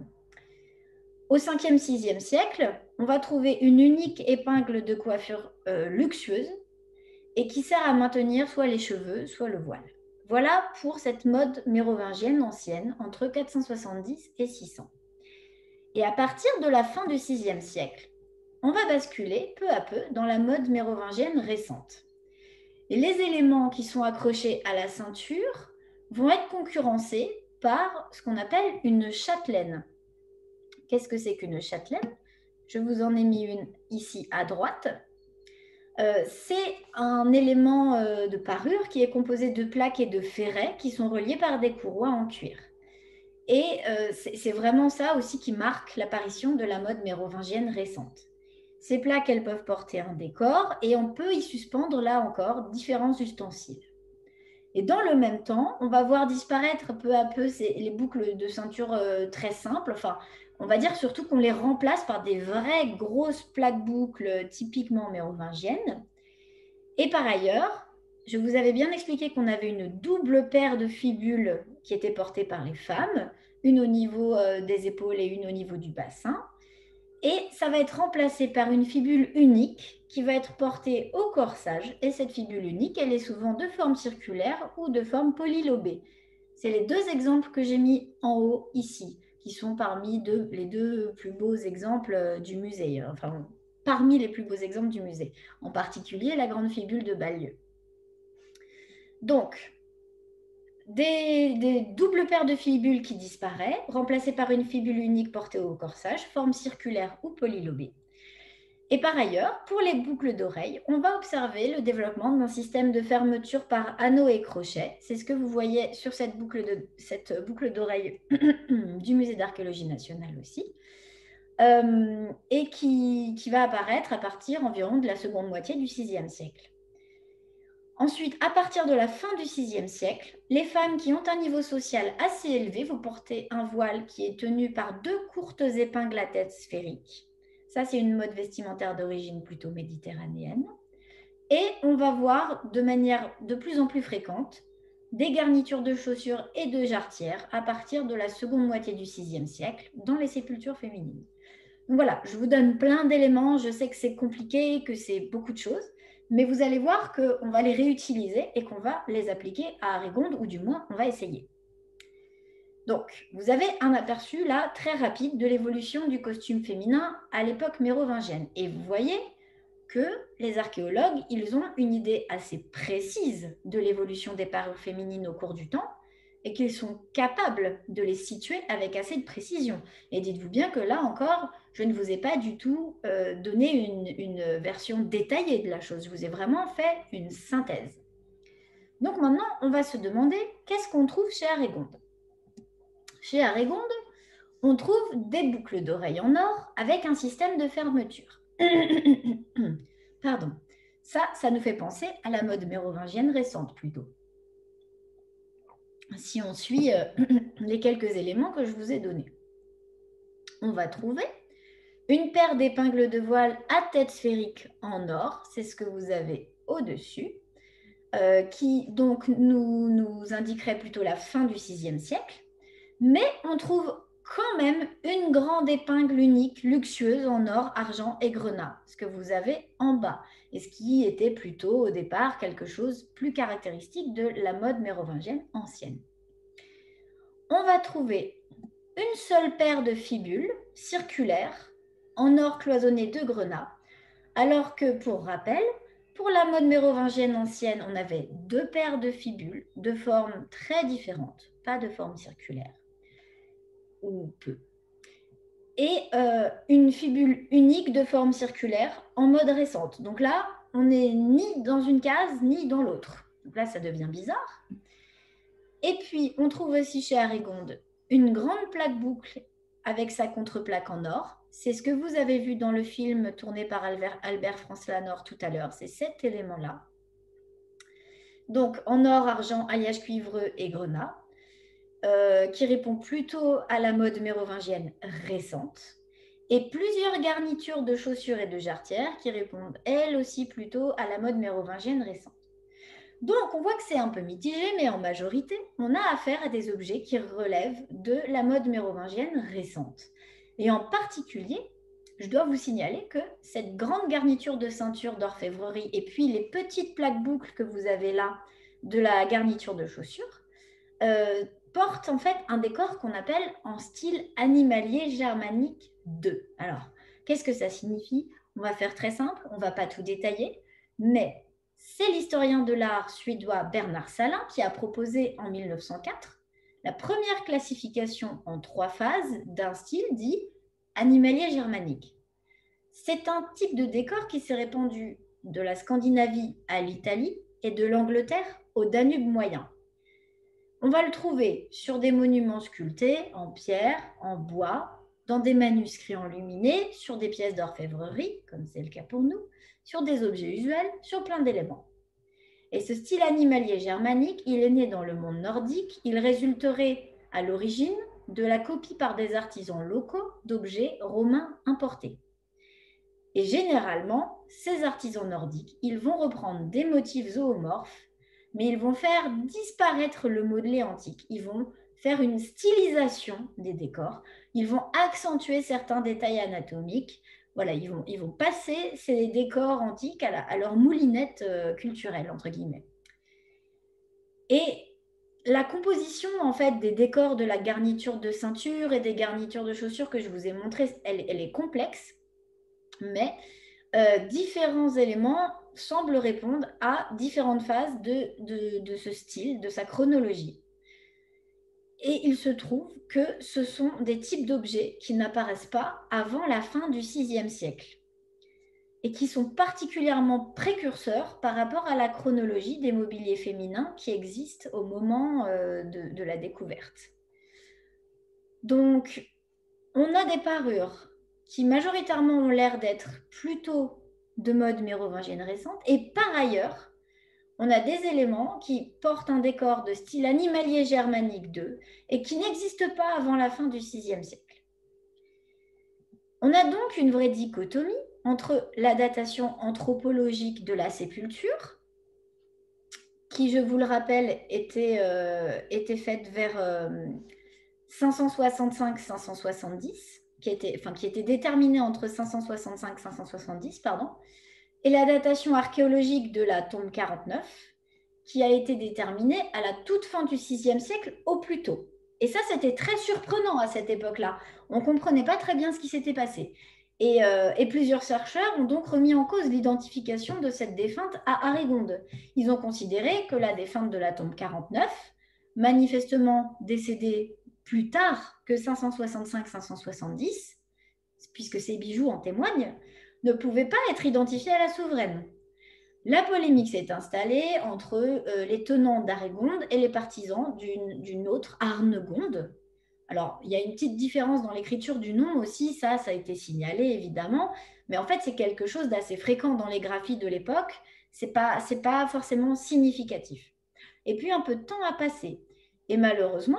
Au cinquième sixième siècle, on va trouver une unique épingle de coiffure euh, luxueuse et qui sert à maintenir soit les cheveux, soit le voile. Voilà pour cette mode mérovingienne ancienne entre quatre cent soixante-dix et six cents. Et à partir de la fin du sixième siècle, on va basculer peu à peu dans la mode mérovingienne récente. Et les éléments qui sont accrochés à la ceinture vont être concurrencés par ce qu'on appelle une châtelaine. Qu'est-ce que c'est qu'une châtelaine? Je vous en ai mis une ici à droite. Euh, c'est un élément euh, de parure qui est composé de plaques et de ferrets qui sont reliés par des courroies en cuir. Et euh, c'est vraiment ça aussi qui marque l'apparition de la mode mérovingienne récente. Ces plaques, elles peuvent porter un décor et on peut y suspendre, là encore, différents ustensiles. Et dans le même temps, on va voir disparaître peu à peu ces, les boucles de ceinture euh, très simples. Enfin, on va dire surtout qu'on les remplace par des vraies grosses plaques boucles typiquement mérovingiennes. Et par ailleurs, je vous avais bien expliqué qu'on avait une double paire de fibules qui étaient portées par les femmes, une au niveau euh, des épaules et une au niveau du bassin. Et ça va être remplacé par une fibule unique qui va être portée au corsage. Et cette fibule unique, elle est souvent de forme circulaire ou de forme polylobée. C'est les deux exemples que j'ai mis en haut ici, qui sont parmi deux, les deux plus beaux exemples du musée. Enfin, parmi les plus beaux exemples du musée, en particulier la grande fibule de Ballieu. Donc, des, des doubles paires de fibules qui disparaissent, remplacées par une fibule unique portée au corsage, forme circulaire ou polylobée. Et par ailleurs, pour les boucles d'oreilles, on va observer le développement d'un système de fermeture par anneaux et crochets. C'est ce que vous voyez sur cette boucle de, cette boucle d'oreille du Musée d'archéologie nationale aussi. Euh, et qui, qui va apparaître à partir environ de la seconde moitié du sixième siècle. Ensuite, à partir de la fin du sixième siècle, les femmes qui ont un niveau social assez élevé vont porter un voile qui est tenu par deux courtes épingles à tête sphérique. Ça, c'est une mode vestimentaire d'origine plutôt méditerranéenne. Et on va voir de manière de plus en plus fréquente des garnitures de chaussures et de jarretières à partir de la seconde moitié du sixième siècle dans les sépultures féminines. Donc voilà, je vous donne plein d'éléments. Je sais que c'est compliqué, que c'est beaucoup de choses, mais vous allez voir qu'on va les réutiliser et qu'on va les appliquer à Arégonde, ou du moins, on va essayer. Donc, vous avez un aperçu là très rapide de l'évolution du costume féminin à l'époque mérovingienne. Et vous voyez que les archéologues, ils ont une idée assez précise de l'évolution des parures féminines au cours du temps et qu'ils sont capables de les situer avec assez de précision. Et dites-vous bien que là encore, je ne vous ai pas du tout euh, donné une, une version détaillée de la chose. Je vous ai vraiment fait une synthèse. Donc maintenant, on va se demander qu'est-ce qu'on trouve chez Arégonde. Chez Arégonde, on trouve des boucles d'oreilles en or avec un système de fermeture. Pardon. Ça, ça nous fait penser à la mode mérovingienne récente plutôt. Si on suit euh, les quelques éléments que je vous ai donnés. On va trouver une paire d'épingles de voile à tête sphérique en or, c'est ce que vous avez au-dessus, euh, qui donc nous, nous indiquerait plutôt la fin du sixième siècle. Mais on trouve quand même une grande épingle unique, luxueuse en or, argent et grenat, ce que vous avez en bas, et ce qui était plutôt au départ quelque chose de plus caractéristique de la mode mérovingienne ancienne. On va trouver une seule paire de fibules circulaires en or cloisonné de grenat, alors que, pour rappel, pour la mode mérovingienne ancienne, on avait deux paires de fibules de formes très différentes, pas de forme circulaire, ou peu, et euh, une fibule unique de forme circulaire en mode récente. Donc là, on n'est ni dans une case, ni dans l'autre. Donc là, ça devient bizarre. Et puis, on trouve aussi chez Arégonde une grande plaque boucle avec sa contreplaque en or. C'est ce que vous avez vu dans le film tourné par Albert, Albert France-Lanor tout à l'heure. C'est cet élément-là. Donc, en or, argent, alliage cuivreux et grenat. Euh, qui répond plutôt à la mode mérovingienne récente, et plusieurs garnitures de chaussures et de jarretières qui répondent elles aussi plutôt à la mode mérovingienne récente. Donc on voit que c'est un peu mitigé, mais en majorité, on a affaire à des objets qui relèvent de la mode mérovingienne récente. Et en particulier, je dois vous signaler que cette grande garniture de ceinture d'orfèvrerie et puis les petites plaques boucles que vous avez là de la garniture de chaussures, euh, porte en fait un décor qu'on appelle en style animalier germanique deux. Alors, qu'est-ce que ça signifie? On va faire très simple, on ne va pas tout détailler, mais c'est l'historien de l'art suédois Bernard Salin qui a proposé en mille neuf cent quatre la première classification en trois phases d'un style dit animalier germanique. C'est un type de décor qui s'est répandu de la Scandinavie à l'Italie et de l'Angleterre au Danube moyen. On va le trouver sur des monuments sculptés en pierre, en bois, dans des manuscrits enluminés, sur des pièces d'orfèvrerie, comme c'est le cas pour nous, sur des objets usuels, sur plein d'éléments. Et ce style animalier germanique, il est né dans le monde nordique, il résulterait à l'origine de la copie par des artisans locaux d'objets romains importés. Et généralement, ces artisans nordiques, ils vont reprendre des motifs zoomorphes, mais ils vont faire disparaître le modelé antique. Ils vont faire une stylisation des décors. Ils vont accentuer certains détails anatomiques. Voilà, ils vont, ils vont passer ces décors antiques à, la, à leur moulinette euh, culturelle, entre guillemets. Et la composition, en fait, des décors de la garniture de ceinture et des garnitures de chaussures que je vous ai montrées, elle, elle est complexe, mais euh, différents éléments semblent répondre à différentes phases de, de, de ce style, de sa chronologie. Et il se trouve que ce sont des types d'objets qui n'apparaissent pas avant la fin du sixième siècle et qui sont particulièrement précurseurs par rapport à la chronologie des mobiliers féminins qui existent au moment euh, de, de la découverte. Donc, on a des parures qui majoritairement ont l'air d'être plutôt de mode mérovingienne récente, et par ailleurs, on a des éléments qui portent un décor de style animalier germanique deux et qui n'existent pas avant la fin du sixième siècle. On a donc une vraie dichotomie entre la datation anthropologique de la sépulture, qui, je vous le rappelle, était, euh, était faite vers euh, cinq cent soixante-cinq cinq cent soixante-dix, qui était, enfin, qui était déterminée entre cinq cent soixante-cinq cinq cent soixante-dix, pardon, et la datation archéologique de la tombe quarante-neuf, qui a été déterminée à la toute fin du sixième siècle au plus tôt. Et ça, c'était très surprenant à cette époque-là. On ne comprenait pas très bien ce qui s'était passé. Et, euh, et plusieurs chercheurs ont donc remis en cause l'identification de cette défunte à Arégonde. Ils ont considéré que la défunte de la tombe quarante-neuf, manifestement décédée plus tard que cinq cent soixante-cinq cinq cent soixante-dix, puisque ces bijoux en témoignent, ne pouvait pas être identifiée à la souveraine. La polémique s'est installée entre euh, les tenants d'Arégonde et les partisans d'une, d'une autre Arnegonde. Alors, il y a une petite différence dans l'écriture du nom aussi, ça, ça a été signalé évidemment, mais en fait, c'est quelque chose d'assez fréquent dans les graphies de l'époque, c'est pas, c'est pas forcément significatif. Et puis, un peu de temps a passé. Et malheureusement,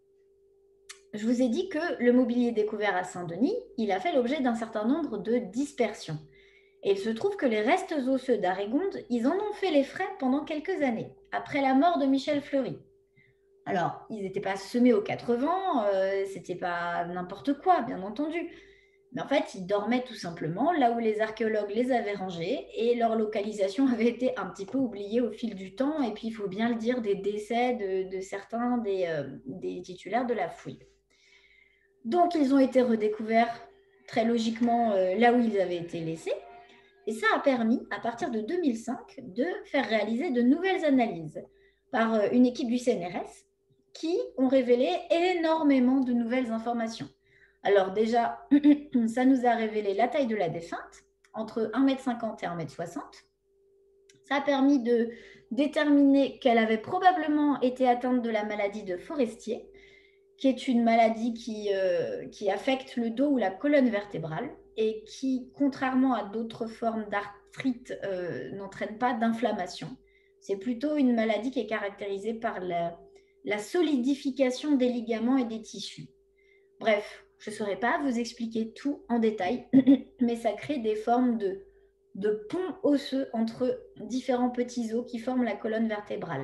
je vous ai dit que le mobilier découvert à Saint-Denis, il a fait l'objet d'un certain nombre de dispersions. Et il se trouve que les restes osseux d'Arégonde, ils en ont fait les frais pendant quelques années, après la mort de Michel Fleury. Alors, ils n'étaient pas semés aux quatre vents, euh, c'était pas n'importe quoi, bien entendu. Mais en fait, ils dormaient tout simplement là où les archéologues les avaient rangés et leur localisation avait été un petit peu oubliée au fil du temps. Et puis, il faut bien le dire, des décès de, de certains des, euh, des titulaires de la fouille. Donc, ils ont été redécouverts très logiquement euh, là où ils avaient été laissés. Et ça a permis, à partir de deux mille cinq, de faire réaliser de nouvelles analyses par euh, une équipe du C N R S qui ont révélé énormément de nouvelles informations. Alors déjà, ça nous a révélé la taille de la défunte, entre un mètre cinquante et un mètre soixante. Ça a permis de déterminer qu'elle avait probablement été atteinte de la maladie de Forestier, qui est une maladie qui, euh, qui affecte le dos ou la colonne vertébrale et qui, contrairement à d'autres formes d'arthrite, euh, n'entraîne pas d'inflammation. C'est plutôt une maladie qui est caractérisée par la, la solidification des ligaments et des tissus. Bref, je ne saurais pas vous expliquer tout en détail, mais ça crée des formes de, de ponts osseux entre différents petits os qui forment la colonne vertébrale.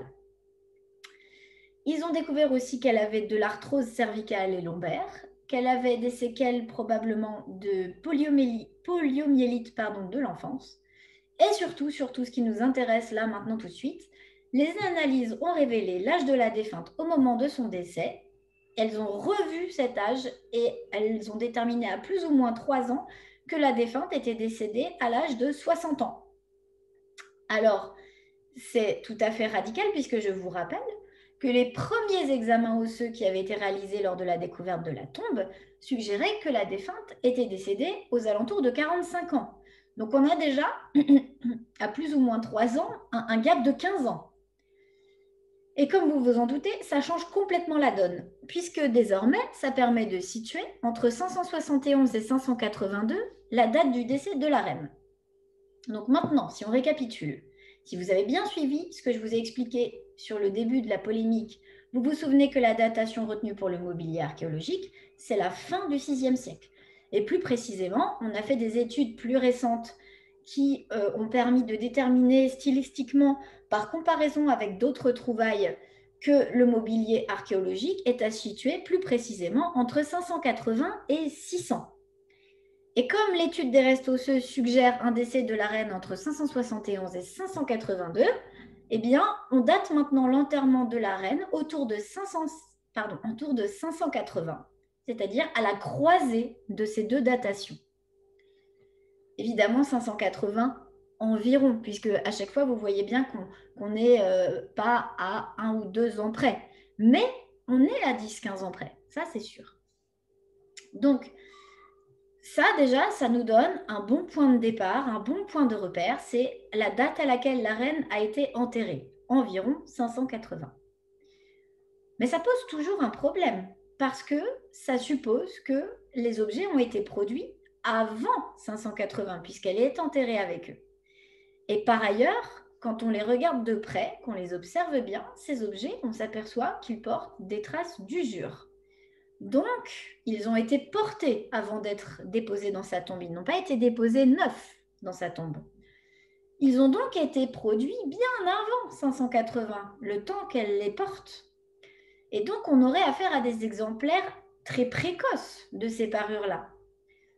Ils ont découvert aussi qu'elle avait de l'arthrose cervicale et lombaire, qu'elle avait des séquelles probablement de poliomyélite, poliomyélite pardon, de l'enfance. Et surtout, surtout, ce qui nous intéresse là maintenant tout de suite, les analyses ont révélé l'âge de la défunte au moment de son décès. Elles ont revu cet âge et elles ont déterminé à plus ou moins trois ans que la défunte était décédée à l'âge de soixante ans. Alors, c'est tout à fait radical puisque je vous rappelle que les premiers examens osseux qui avaient été réalisés lors de la découverte de la tombe suggéraient que la défunte était décédée aux alentours de quarante-cinq ans. Donc on a déjà, à plus ou moins trois ans, un, un gap de quinze ans. Et comme vous vous en doutez, ça change complètement la donne, puisque désormais, ça permet de situer entre cinq cent soixante et onze et cinq cent quatre-vingt-deux la date du décès de la reine. Donc maintenant, si on récapitule, si vous avez bien suivi ce que je vous ai expliqué sur le début de la polémique, vous vous souvenez que la datation retenue pour le mobilier archéologique, c'est la fin du sixième siècle. Et plus précisément, on a fait des études plus récentes qui euh, ont permis de déterminer stylistiquement, par comparaison avec d'autres trouvailles, que le mobilier archéologique est à situer plus précisément entre cinq cent quatre-vingts et six cents. Et comme l'étude des restes osseux suggère un décès de la reine entre cinq cent soixante et onze et cinq cent quatre-vingt-deux, eh bien, on date maintenant l'enterrement de la reine autour de, cinq cents, pardon, autour de cinq cent quatre-vingts, c'est-à-dire à la croisée de ces deux datations. Évidemment, cinq cent quatre-vingts environ, puisque à chaque fois, vous voyez bien qu'on n'est euh, pas à un ou deux ans près, mais on est à dix quinze ans près, ça c'est sûr. Donc, ça, déjà, ça nous donne un bon point de départ, un bon point de repère, c'est la date à laquelle la reine a été enterrée, environ cinq cent quatre-vingts. Mais ça pose toujours un problème, parce que ça suppose que les objets ont été produits avant cinq cent quatre-vingts, puisqu'elle est enterrée avec eux. Et par ailleurs, quand on les regarde de près, qu'on les observe bien, ces objets, on s'aperçoit qu'ils portent des traces d'usure. Donc, ils ont été portés avant d'être déposés dans sa tombe. Ils n'ont pas été déposés neufs dans sa tombe. Ils ont donc été produits bien avant cinq cent quatre-vingts, le temps qu'elle les porte. Et donc, on aurait affaire à des exemplaires très précoces de ces parures-là.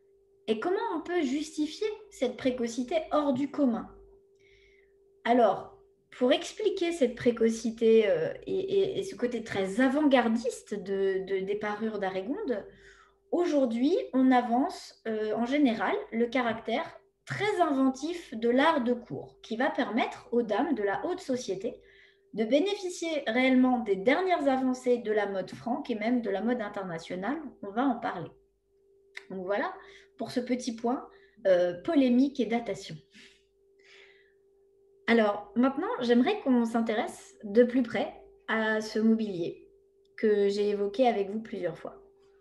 Et comment on peut justifier cette précocité hors du commun? Alors, pour expliquer cette précocité euh, et, et, et ce côté très avant-gardiste de, de, des parures d'Arégonde, aujourd'hui, on avance euh, en général le caractère très inventif de l'art de cour, qui va permettre aux dames de la haute société de bénéficier réellement des dernières avancées de la mode franque et même de la mode internationale. On va en parler. Donc voilà pour ce petit point euh, polémique et datation. Alors maintenant, j'aimerais qu'on s'intéresse de plus près à ce mobilier que j'ai évoqué avec vous plusieurs fois.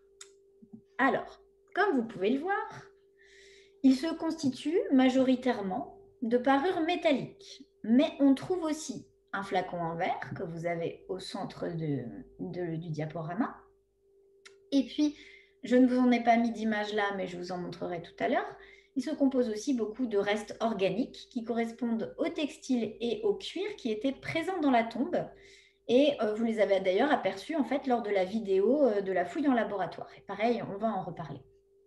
Alors, comme vous pouvez le voir, il se constitue majoritairement de parures métalliques, mais on trouve aussi un flacon en verre que vous avez au centre de, de, du diaporama. Et puis, je ne vous en ai pas mis d'image là, mais je vous en montrerai tout à l'heure. Il se compose aussi beaucoup de restes organiques qui correspondent au textile et au cuir qui étaient présents dans la tombe. Et euh, vous les avez d'ailleurs aperçus en fait lors de la vidéo euh, de la fouille en laboratoire. Et pareil, on va en reparler.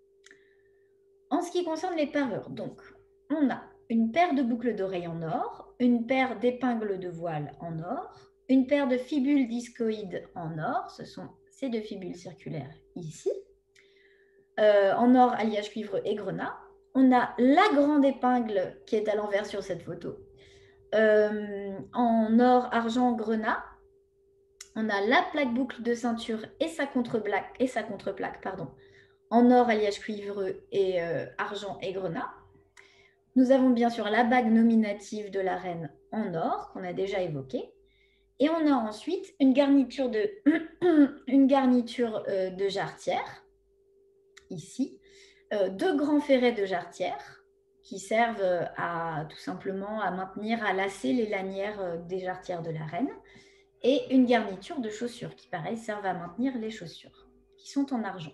En ce qui concerne les parures, donc, on a une paire de boucles d'oreilles en or, une paire d'épingles de voile en or, une paire de fibules discoïdes en or, ce sont ces deux fibules circulaires ici, euh, en or, alliage cuivre et grenat. On a la grande épingle qui est à l'envers sur cette photo, euh, en or, argent, grenat. On a la plaque boucle de ceinture et sa contreplaque, et sa contreplaque pardon, en or, alliage cuivre et euh, argent et grenat. Nous avons bien sûr la bague nominative de la reine en or, qu'on a déjà évoquée. Et on a ensuite une garniture de, une garniture, euh, de jarretière, ici, euh, deux grands ferrets de jarretière qui servent à tout simplement à maintenir, à lasser les lanières des jarretières de la reine, et une garniture de chaussures qui, pareil, servent à maintenir les chaussures, qui sont en argent.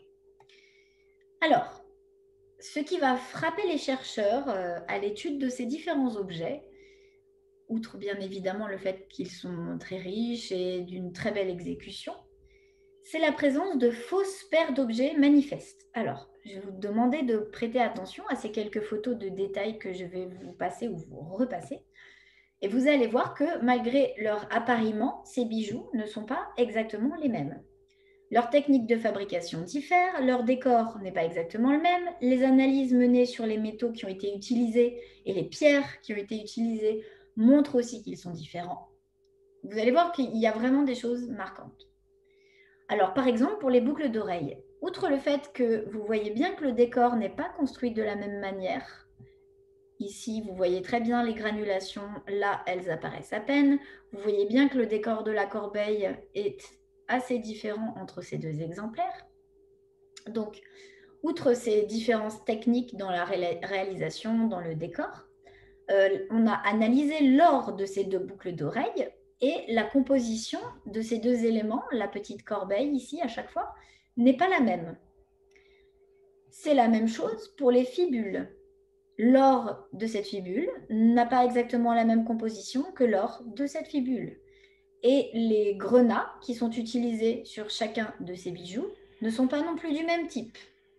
Alors, ce qui va frapper les chercheurs euh, à l'étude de ces différents objets, outre bien évidemment le fait qu'ils sont très riches et d'une très belle exécution, c'est la présence de fausses paires d'objets manifestes. Alors, je vais vous demander de prêter attention à ces quelques photos de détails que je vais vous passer ou vous repasser. Et vous allez voir que malgré leur appariement, ces bijoux ne sont pas exactement les mêmes. Leur technique de fabrication diffère, leur décor n'est pas exactement le même, les analyses menées sur les métaux qui ont été utilisés et les pierres qui ont été utilisées montrent aussi qu'ils sont différents. Vous allez voir qu'il y a vraiment des choses marquantes. Alors, par exemple, pour les boucles d'oreilles, outre le fait que vous voyez bien que le décor n'est pas construit de la même manière, ici, vous voyez très bien les granulations, là, elles apparaissent à peine. Vous voyez bien que le décor de la corbeille est assez différent entre ces deux exemplaires. Donc, outre ces différences techniques dans la ré réalisation, dans le décor, euh, on a analysé l'or de ces deux boucles d'oreilles et la composition de ces deux éléments, la petite corbeille ici à chaque fois, n'est pas la même. C'est la même chose pour les fibules. L'or de cette fibule n'a pas exactement la même composition que l'or de cette fibule. Et les grenats qui sont utilisés sur chacun de ces bijoux ne sont pas non plus du même type.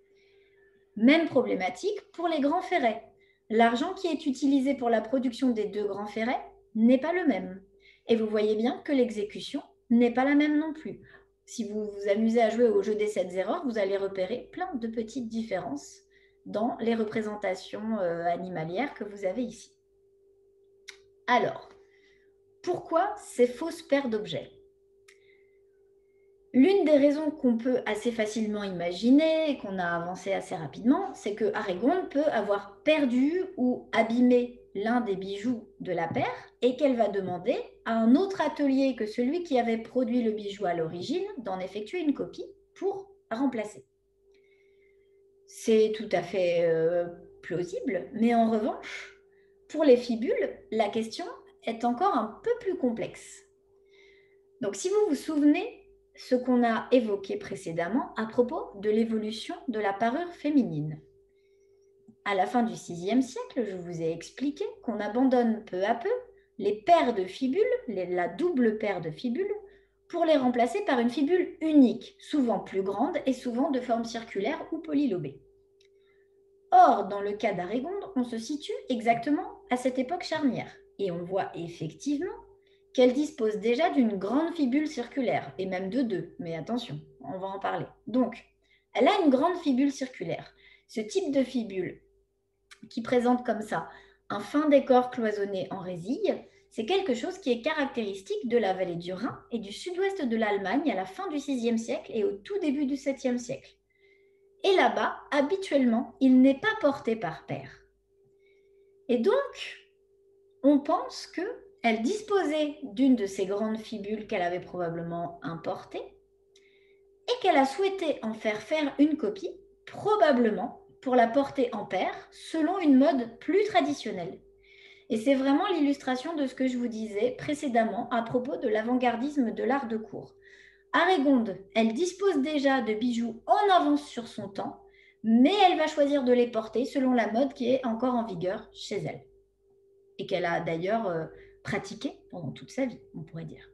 Même problématique pour les grands ferrets. L'argent qui est utilisé pour la production des deux grands ferrets n'est pas le même. Et vous voyez bien que l'exécution n'est pas la même non plus. Si vous vous amusez à jouer au jeu des sept erreurs, vous allez repérer plein de petites différences dans les représentations euh, animalières que vous avez ici. Alors, pourquoi ces fausses paires d'objets? L'une des raisons qu'on peut assez facilement imaginer et qu'on a avancé assez rapidement, c'est que Arégonde peut avoir perdu ou abîmé l'un des bijoux de la paire et qu'elle va demander à un autre atelier que celui qui avait produit le bijou à l'origine d'en effectuer une copie pour remplacer. C'est tout à fait euh, plausible, mais en revanche, pour les fibules, la question est encore un peu plus complexe. Donc, si vous vous souvenez ce qu'on a évoqué précédemment à propos de l'évolution de la parure féminine. À la fin du sixième siècle, je vous ai expliqué qu'on abandonne peu à peu les paires de fibules, les, la double paire de fibules, pour les remplacer par une fibule unique, souvent plus grande et souvent de forme circulaire ou polylobée. Or, dans le cas d'Arégonde, on se situe exactement à cette époque charnière. Et on voit effectivement qu'elle dispose déjà d'une grande fibule circulaire, et même de deux, mais attention, on va en parler. Donc, elle a une grande fibule circulaire. Ce type de fibule qui présente comme ça un fin décor cloisonné en résille, c'est quelque chose qui est caractéristique de la vallée du Rhin et du sud-ouest de l'Allemagne à la fin du sixième siècle et au tout début du septième siècle. Et là-bas, habituellement, il n'est pas porté par paire. Et donc, on pense qu'elle disposait d'une de ces grandes fibules qu'elle avait probablement importées et qu'elle a souhaité en faire faire une copie, probablement pour la porter en paire, selon une mode plus traditionnelle. Et c'est vraiment l'illustration de ce que je vous disais précédemment à propos de l'avant-gardisme de l'art de cour. Arégonde, elle dispose déjà de bijoux en avance sur son temps, mais elle va choisir de les porter selon la mode qui est encore en vigueur chez elle. Et qu'elle a d'ailleurs euh, pratiqué pendant toute sa vie, on pourrait dire.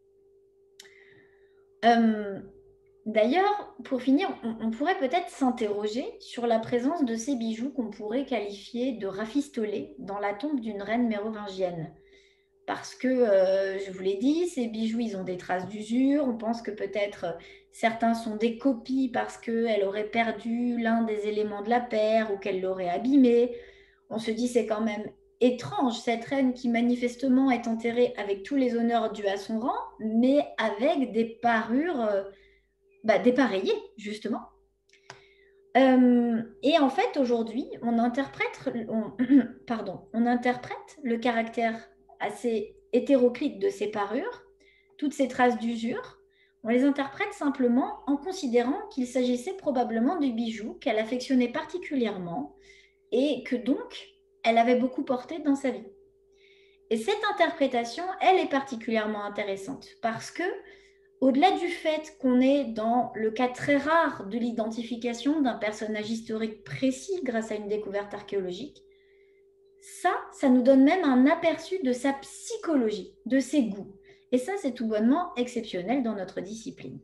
Euh, D'ailleurs, pour finir, on, on pourrait peut-être s'interroger sur la présence de ces bijoux qu'on pourrait qualifier de rafistolés dans la tombe d'une reine mérovingienne. Parce que, euh, je vous l'ai dit, ces bijoux, ils ont des traces d'usure. On pense que peut-être euh, certains sont des copies parce qu'elle aurait perdu l'un des éléments de la paire ou qu'elle l'aurait abîmé. On se dit c'est quand même étrange, cette reine qui manifestement est enterrée avec tous les honneurs dus à son rang, mais avec des parures euh, bah, dépareillées, justement. Euh, et en fait, aujourd'hui, on interprète, on, pardon, on interprète le caractère assez hétéroclite de ces parures, toutes ces traces d'usure, on les interprète simplement en considérant qu'il s'agissait probablement de bijoux qu'elle affectionnait particulièrement et que donc, elle avait beaucoup porté dans sa vie. Et cette interprétation, elle est particulièrement intéressante parce que, au-delà du fait qu'on est dans le cas très rare de l'identification d'un personnage historique précis grâce à une découverte archéologique, ça, ça nous donne même un aperçu de sa psychologie, de ses goûts. Et ça, c'est tout bonnement exceptionnel dans notre discipline.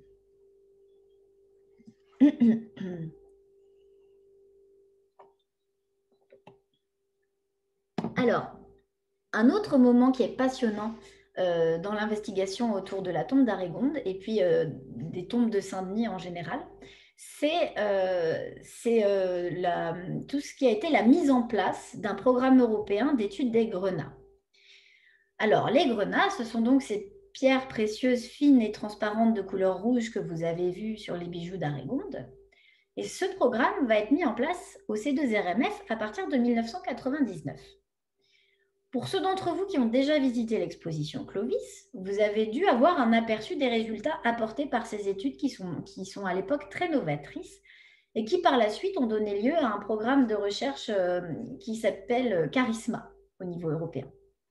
Alors, un autre moment qui est passionnant euh, dans l'investigation autour de la tombe d'Arégonde et puis euh, des tombes de Saint-Denis en général, c'est euh, euh, tout ce qui a été la mise en place d'un programme européen d'étude des grenats. Alors, les grenats, ce sont donc ces pierres précieuses fines et transparentes de couleur rouge que vous avez vues sur les bijoux d'Arégonde. Et ce programme va être mis en place au C deux R M F à partir de mille neuf cent quatre-vingt-dix-neuf. Pour ceux d'entre vous qui ont déjà visité l'exposition Clovis, vous avez dû avoir un aperçu des résultats apportés par ces études qui sont, qui sont à l'époque très novatrices et qui par la suite ont donné lieu à un programme de recherche euh, qui s'appelle Charisma au niveau européen.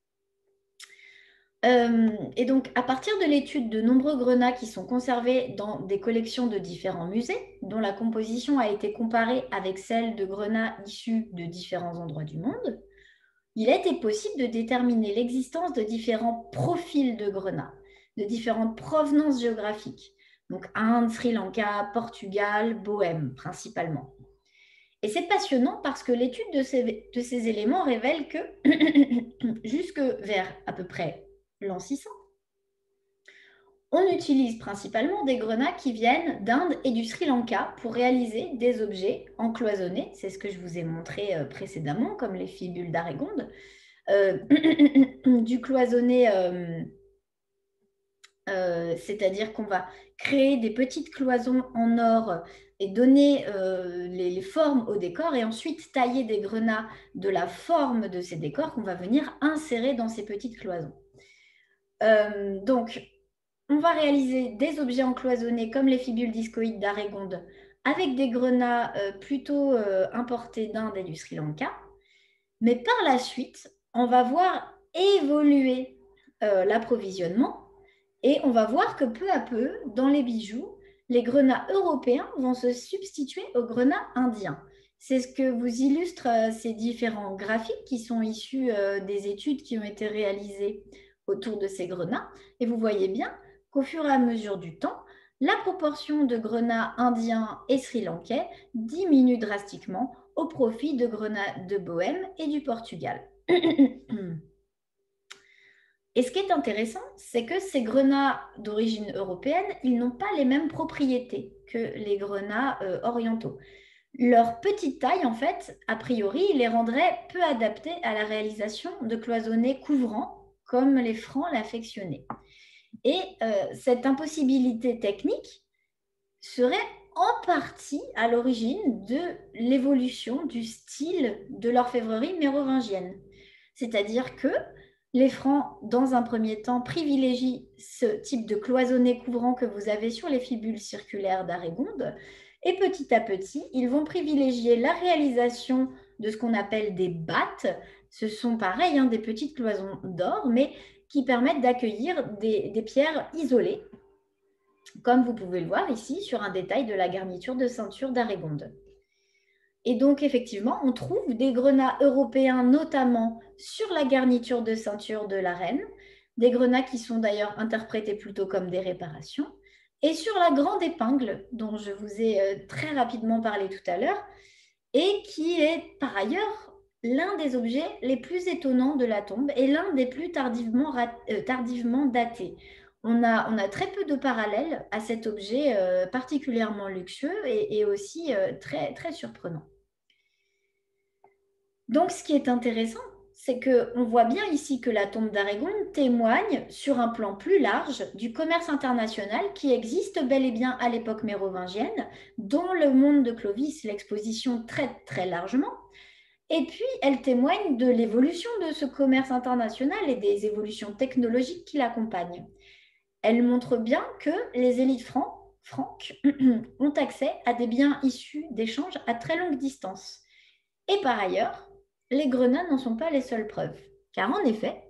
Euh, et donc, à partir de l'étude de nombreux grenats qui sont conservés dans des collections de différents musées, dont la composition a été comparée avec celle de grenats issus de différents endroits du monde, il a été possible de déterminer l'existence de différents profils de grenats, de différentes provenances géographiques, donc Inde, Sri Lanka, Portugal, Bohême principalement. Et c'est passionnant parce que l'étude de ces, de ces éléments révèle que jusque vers à peu près l'an six cents, on utilise principalement des grenats qui viennent d'Inde et du Sri Lanka pour réaliser des objets encloisonnés. C'est ce que je vous ai montré précédemment, comme les fibules d'Arégonde. Euh, du cloisonné, euh, euh, c'est-à-dire qu'on va créer des petites cloisons en or et donner euh, les, les formes au décor et ensuite tailler des grenats de la forme de ces décors qu'on va venir insérer dans ces petites cloisons. Euh, donc, on va réaliser des objets encloisonnés comme les fibules discoïdes d'Arégonde avec des grenats euh, plutôt euh, importés d'Inde et du Sri Lanka. Mais par la suite, on va voir évoluer euh, l'approvisionnement et on va voir que peu à peu, dans les bijoux, les grenats européens vont se substituer aux grenats indiens. C'est ce que vous illustrent euh, ces différents graphiques qui sont issus euh, des études qui ont été réalisées autour de ces grenats. Et vous voyez bien qu'au fur et à mesure du temps, la proportion de grenats indiens et sri-lankais diminue drastiquement au profit de grenats de Bohême et du Portugal. Et ce qui est intéressant, c'est que ces grenats d'origine européenne, ils n'ont pas les mêmes propriétés que les grenats euh, orientaux. Leur petite taille, en fait, a priori, les rendrait peu adaptés à la réalisation de cloisonnés couvrants, comme les Francs l'affectionnaient. Et euh, cette impossibilité technique serait en partie à l'origine de l'évolution du style de l'orfèvrerie mérovingienne. C'est-à-dire que les Francs, dans un premier temps, privilégient ce type de cloisonné couvrant que vous avez sur les fibules circulaires d'Arégonde. Et petit à petit, ils vont privilégier la réalisation de ce qu'on appelle des battes. Ce sont pareil, hein, des petites cloisons d'or, mais qui permettent d'accueillir des, des pierres isolées, comme vous pouvez le voir ici sur un détail de la garniture de ceinture d'Arégonde. Et donc, effectivement, on trouve des grenats européens, notamment sur la garniture de ceinture de la reine, des grenats qui sont d'ailleurs interprétés plutôt comme des réparations, et sur la grande épingle, dont je vous ai très rapidement parlé tout à l'heure, et qui est par ailleurs l'un des objets les plus étonnants de la tombe et l'un des plus tardivement, euh, tardivement datés. On a, on a très peu de parallèles à cet objet euh, particulièrement luxueux et, et aussi euh, très, très surprenant. Donc, ce qui est intéressant, c'est qu'on voit bien ici que la tombe d'Arégonde témoigne sur un plan plus large du commerce international qui existe bel et bien à l'époque mérovingienne, dont le monde de Clovis l'exposition traite très largement. Et puis, elle témoigne de l'évolution de ce commerce international et des évolutions technologiques qui l'accompagnent. Elle montre bien que les élites francs, franques ont accès à des biens issus d'échanges à très longue distance. Et par ailleurs, les grenats n'en sont pas les seules preuves. Car en effet,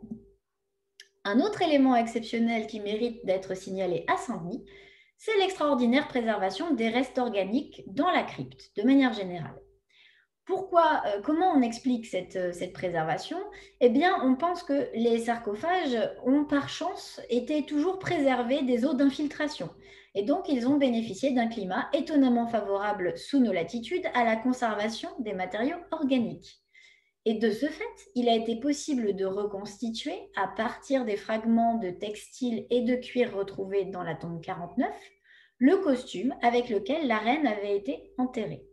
un autre élément exceptionnel qui mérite d'être signalé à Saint-Denis, c'est l'extraordinaire préservation des restes organiques dans la crypte, de manière générale. Pourquoi, euh, comment on explique cette, euh, cette préservation? Eh bien, on pense que les sarcophages ont par chance été toujours préservés des eaux d'infiltration. Et donc, ils ont bénéficié d'un climat étonnamment favorable sous nos latitudes à la conservation des matériaux organiques. Et de ce fait, il a été possible de reconstituer, à partir des fragments de textiles et de cuir retrouvés dans la tombe quarante-neuf, le costume avec lequel la reine avait été enterrée.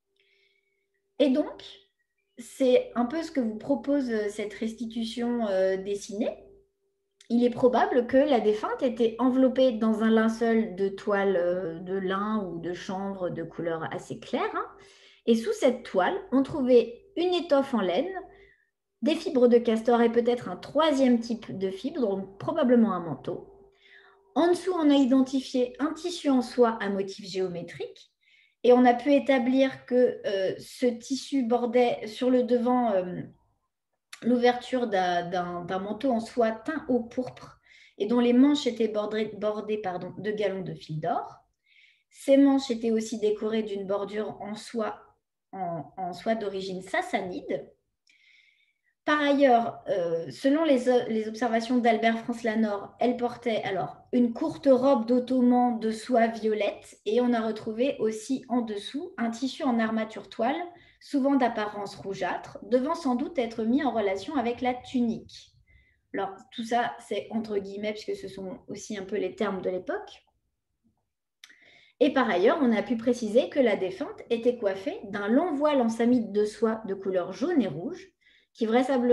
Et donc, c'est un peu ce que vous propose cette restitution euh, dessinée. Il est probable que la défunte était enveloppée dans un linceul de toile euh, de lin ou de chanvre de couleur assez claire. Hein, et sous cette toile, on trouvait une étoffe en laine, des fibres de castor et peut-être un troisième type de fibre, donc probablement un manteau. En dessous, on a identifié un tissu en soie à motif géométrique. Et on a pu établir que euh, ce tissu bordait sur le devant euh, l'ouverture d'un manteau en soie teint au pourpre et dont les manches étaient bordées, bordées pardon, de galons de fil d'or. Ces manches étaient aussi décorées d'une bordure en soie, en, en soie d'origine sassanide. Par ailleurs, euh, selon les, les observations d'Albert France-Lanor, elle portait alors une courte robe d'ottoman de soie violette et on a retrouvé aussi en dessous un tissu en armature toile, souvent d'apparence rougeâtre, devant sans doute être mis en relation avec la tunique. Alors, tout ça, c'est entre guillemets, puisque ce sont aussi un peu les termes de l'époque. Et par ailleurs, on a pu préciser que la défunte était coiffée d'un long voile en samite de soie de couleur jaune et rouge, qui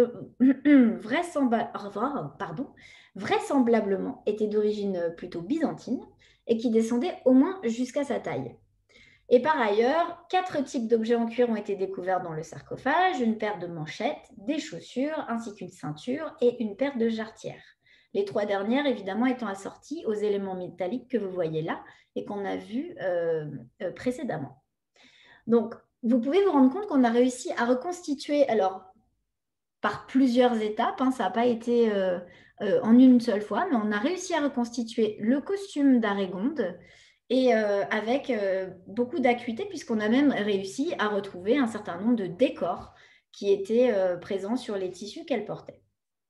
vraisemblablement était d'origine plutôt byzantine et qui descendait au moins jusqu'à sa taille. Et par ailleurs, quatre types d'objets en cuir ont été découverts dans le sarcophage, une paire de manchettes, des chaussures, ainsi qu'une ceinture et une paire de jarretières. Les trois dernières, évidemment, étant assorties aux éléments métalliques que vous voyez là et qu'on a vus euh, euh, précédemment. Donc, vous pouvez vous rendre compte qu'on a réussi à reconstituer, alors, par plusieurs étapes, hein, ça n'a pas été euh, euh, en une seule fois, mais on a réussi à reconstituer le costume d'Arégonde et euh, avec euh, beaucoup d'acuité, puisqu'on a même réussi à retrouver un certain nombre de décors qui étaient euh, présents sur les tissus qu'elle portait.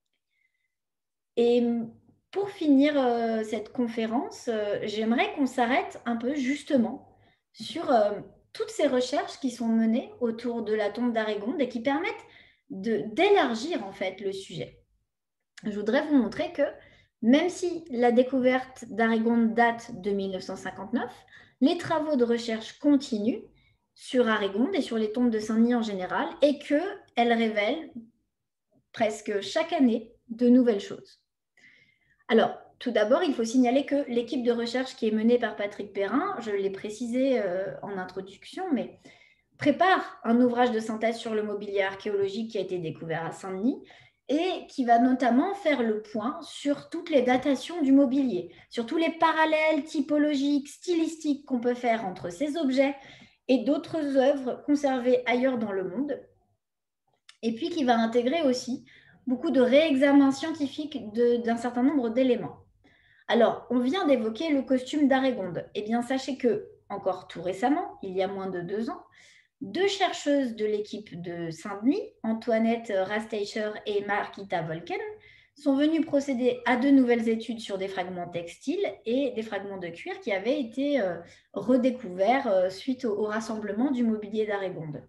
Et pour finir euh, cette conférence, euh, j'aimerais qu'on s'arrête un peu justement sur euh, toutes ces recherches qui sont menées autour de la tombe d'Arégonde et qui permettent d'élargir en fait le sujet. Je voudrais vous montrer que même si la découverte d'Arégonde date de mille neuf cent cinquante-neuf, les travaux de recherche continuent sur Arégonde et sur les tombes de Saint-Denis en général, et qu'elles révèlent presque chaque année de nouvelles choses. Alors, tout d'abord, il faut signaler que l'équipe de recherche qui est menée par Patrick Perrin, je l'ai précisé euh, en introduction, mais prépare un ouvrage de synthèse sur le mobilier archéologique qui a été découvert à Saint-Denis et qui va notamment faire le point sur toutes les datations du mobilier, sur tous les parallèles typologiques, stylistiques qu'on peut faire entre ces objets et d'autres œuvres conservées ailleurs dans le monde, et puis qui va intégrer aussi beaucoup de réexamens scientifiques d'un certain nombre d'éléments. Alors, on vient d'évoquer le costume d'Arégonde. Eh bien, sachez que, encore tout récemment, il y a moins de deux ans, deux chercheuses de l'équipe de Saint-Denis, Antoinette Rasteicher et Markita Volken, sont venues procéder à de nouvelles études sur des fragments textiles et des fragments de cuir qui avaient été euh, redécouverts euh, suite au, au rassemblement du mobilier d'Arégonde.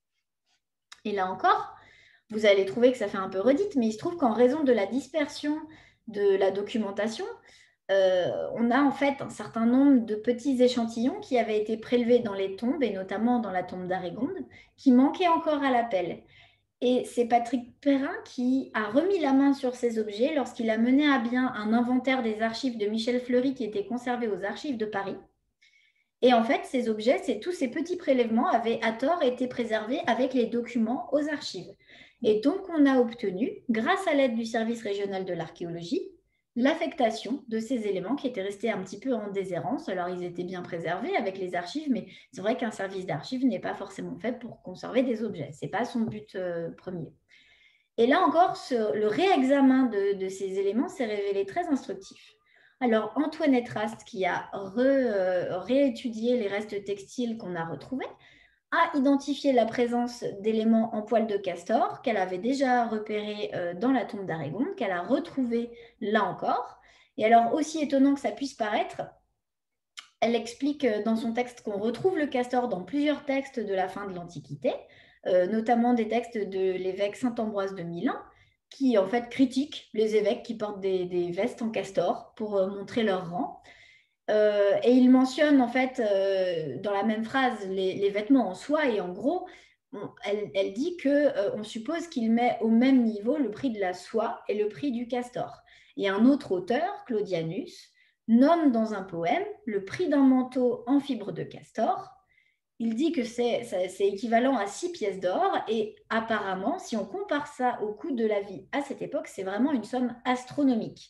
Et là encore, vous allez trouver que ça fait un peu redite, mais il se trouve qu'en raison de la dispersion de la documentation, euh, on a en fait un certain nombre de petits échantillons qui avaient été prélevés dans les tombes, et notamment dans la tombe d'Arégonde, qui manquaient encore à l'appel. Et c'est Patrick Perrin qui a remis la main sur ces objets lorsqu'il a mené à bien un inventaire des archives de Michel Fleury qui étaient conservés aux archives de Paris. Et en fait, ces objets, tous ces petits prélèvements avaient à tort été préservés avec les documents aux archives. Et donc, on a obtenu, grâce à l'aide du service régional de l'archéologie, l'affectation de ces éléments qui étaient restés un petit peu en déshérence. Alors, ils étaient bien préservés avec les archives, mais c'est vrai qu'un service d'archives n'est pas forcément fait pour conserver des objets. Ce n'est pas son but euh, premier. Et là encore, ce, le réexamen de, de ces éléments s'est révélé très instructif. Alors, Antoinette Rast, qui a re, euh, réétudié les restes textiles qu'on a retrouvés, a identifié la présence d'éléments en poil de castor qu'elle avait déjà repérés euh, dans la tombe d'Arégonde, qu'elle a retrouvé là encore. Et alors, aussi étonnant que ça puisse paraître, elle explique dans son texte qu'on retrouve le castor dans plusieurs textes de la fin de l'Antiquité, euh, notamment des textes de l'évêque Saint-Ambroise de Milan, qui en fait critiquent les évêques qui portent des, des vestes en castor pour euh, montrer leur rang. Euh, et il mentionne en fait euh, dans la même phrase les, les vêtements en soie, et en gros, on, elle, elle dit qu'on euh, suppose qu'il met au même niveau le prix de la soie et le prix du castor. Et un autre auteur, Claudianus, nomme dans un poème le prix d'un manteau en fibre de castor. Il dit que c'est équivalent à six pièces d'or, et apparemment, si on compare ça au coût de la vie à cette époque, c'est vraiment une somme astronomique.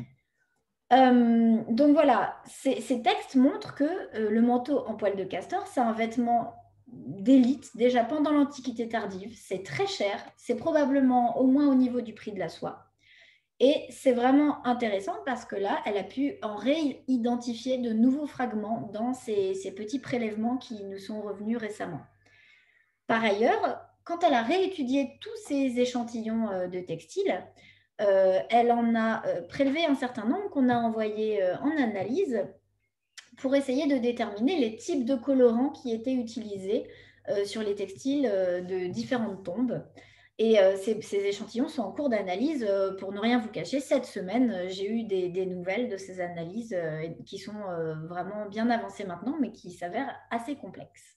Euh, donc voilà, ces, ces textes montrent que euh, le manteau en poil de castor, c'est un vêtement d'élite déjà pendant l'Antiquité tardive. C'est très cher, c'est probablement au moins au niveau du prix de la soie. Et c'est vraiment intéressant parce que là, elle a pu en réidentifier de nouveaux fragments dans ces, ces petits prélèvements qui nous sont revenus récemment. Par ailleurs, quand elle a réétudié tous ces échantillons euh, de textiles, Euh, elle en a euh, prélevé un certain nombre qu'on a envoyé euh, en analyse pour essayer de déterminer les types de colorants qui étaient utilisés euh, sur les textiles euh, de différentes tombes. Et euh, ces, ces échantillons sont en cours d'analyse. Euh, pour ne rien vous cacher, cette semaine, euh, j'ai eu des, des nouvelles de ces analyses euh, qui sont euh, vraiment bien avancées maintenant, mais qui s'avèrent assez complexes.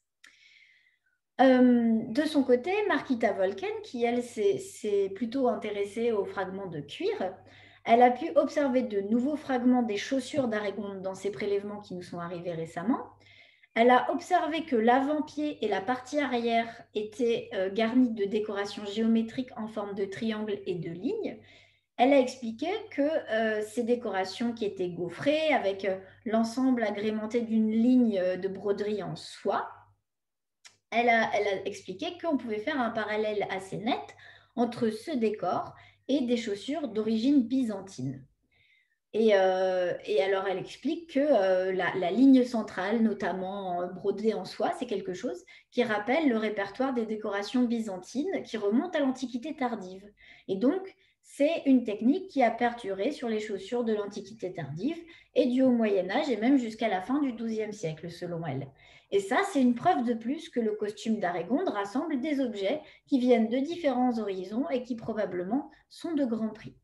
Euh, de son côté, Markita Volken, qui elle s'est plutôt intéressée aux fragments de cuir, elle a pu observer de nouveaux fragments des chaussures d'Arégonde dans ces prélèvements qui nous sont arrivés récemment. Elle a observé que l'avant-pied et la partie arrière étaient euh, garnis de décorations géométriques en forme de triangle et de lignes. Elle a expliqué que euh, ces décorations qui étaient gaufrées avec euh, l'ensemble agrémenté d'une ligne de broderie en soie, Elle a, elle a expliqué qu'on pouvait faire un parallèle assez net entre ce décor et des chaussures d'origine byzantine. Et, euh, et alors, elle explique que euh, la, la ligne centrale, notamment euh, brodée en soie, c'est quelque chose qui rappelle le répertoire des décorations byzantines qui remonte à l'Antiquité tardive. Et donc, c'est une technique qui a perduré sur les chaussures de l'Antiquité tardive et du Haut Moyen-Âge et même jusqu'à la fin du douzième siècle, selon elle. Et ça, c'est une preuve de plus que le costume d'Arégonde rassemble des objets qui viennent de différents horizons et qui probablement sont de grand prix.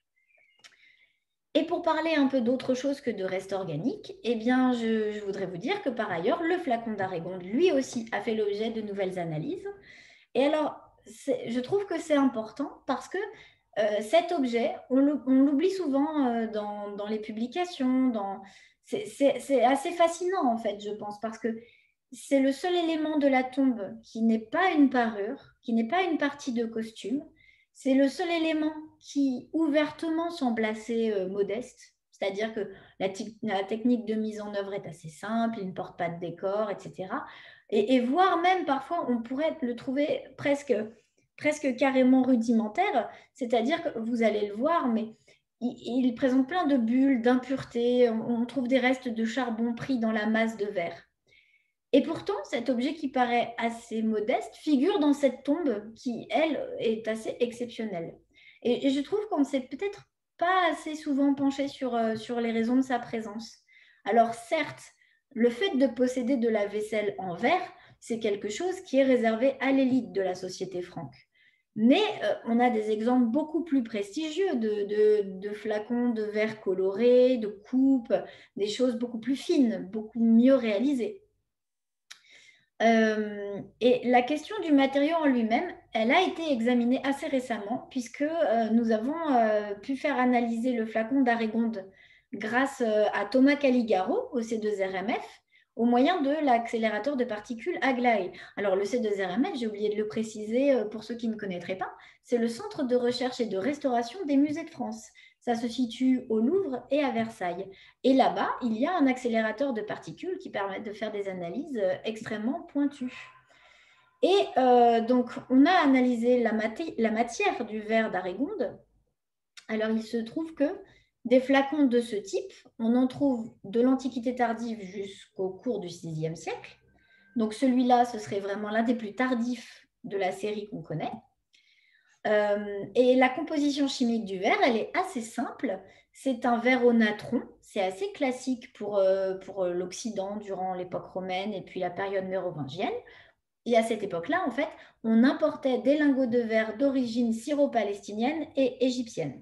Et pour parler un peu d'autre chose que de restes organiques, eh bien, je, je voudrais vous dire que par ailleurs, le flacon d'Arégonde, lui aussi, a fait l'objet de nouvelles analyses. Et alors, je trouve que c'est important parce que euh, cet objet, on l'oublie souvent euh, dans, dans les publications. Dans... C'est assez fascinant, en fait, je pense, parce que c'est le seul élément de la tombe qui n'est pas une parure, qui n'est pas une partie de costume. C'est le seul élément qui ouvertement semble assez euh, modeste, c'est-à-dire que la, la technique de mise en œuvre est assez simple, il ne porte pas de décor, et cetera. Et, et voire même parfois, on pourrait le trouver presque, presque carrément rudimentaire, c'est-à-dire que vous allez le voir, mais il, il présente plein de bulles, d'impuretés, on, on trouve des restes de charbon pris dans la masse de verre. Et pourtant, cet objet qui paraît assez modeste figure dans cette tombe qui, elle, est assez exceptionnelle. Et, et je trouve qu'on ne s'est peut-être pas assez souvent penché sur, euh, sur les raisons de sa présence. Alors certes, le fait de posséder de la vaisselle en verre, c'est quelque chose qui est réservé à l'élite de la société franque. Mais euh, on a des exemples beaucoup plus prestigieux de, de, de flacons de verre colorés, de coupes, des choses beaucoup plus fines, beaucoup mieux réalisées. Euh, et la question du matériau en lui-même, elle a été examinée assez récemment puisque euh, nous avons euh, pu faire analyser le flacon d'Arégonde grâce euh, à Thomas Caligaro au C deux R M F au moyen de l'accélérateur de particules Aglaé. Alors le C deux R M F, j'ai oublié de le préciser euh, pour ceux qui ne connaîtraient pas, c'est le Centre de recherche et de restauration des musées de France. Ça se situe au Louvre et à Versailles. Et là-bas, il y a un accélérateur de particules qui permet de faire des analyses extrêmement pointues. Et euh, donc, on a analysé la, mat- la matière du verre d'Arégonde. Alors, il se trouve que des flacons de ce type, on en trouve de l'Antiquité tardive jusqu'au cours du sixième siècle. Donc, celui-là, ce serait vraiment l'un des plus tardifs de la série qu'on connaît. Euh, et la composition chimique du verre, elle est assez simple. C'est un verre au natron. C'est assez classique pour, euh, pour l'Occident durant l'époque romaine et puis la période mérovingienne. Et à cette époque-là, en fait, on importait des lingots de verre d'origine syro-palestinienne et égyptienne.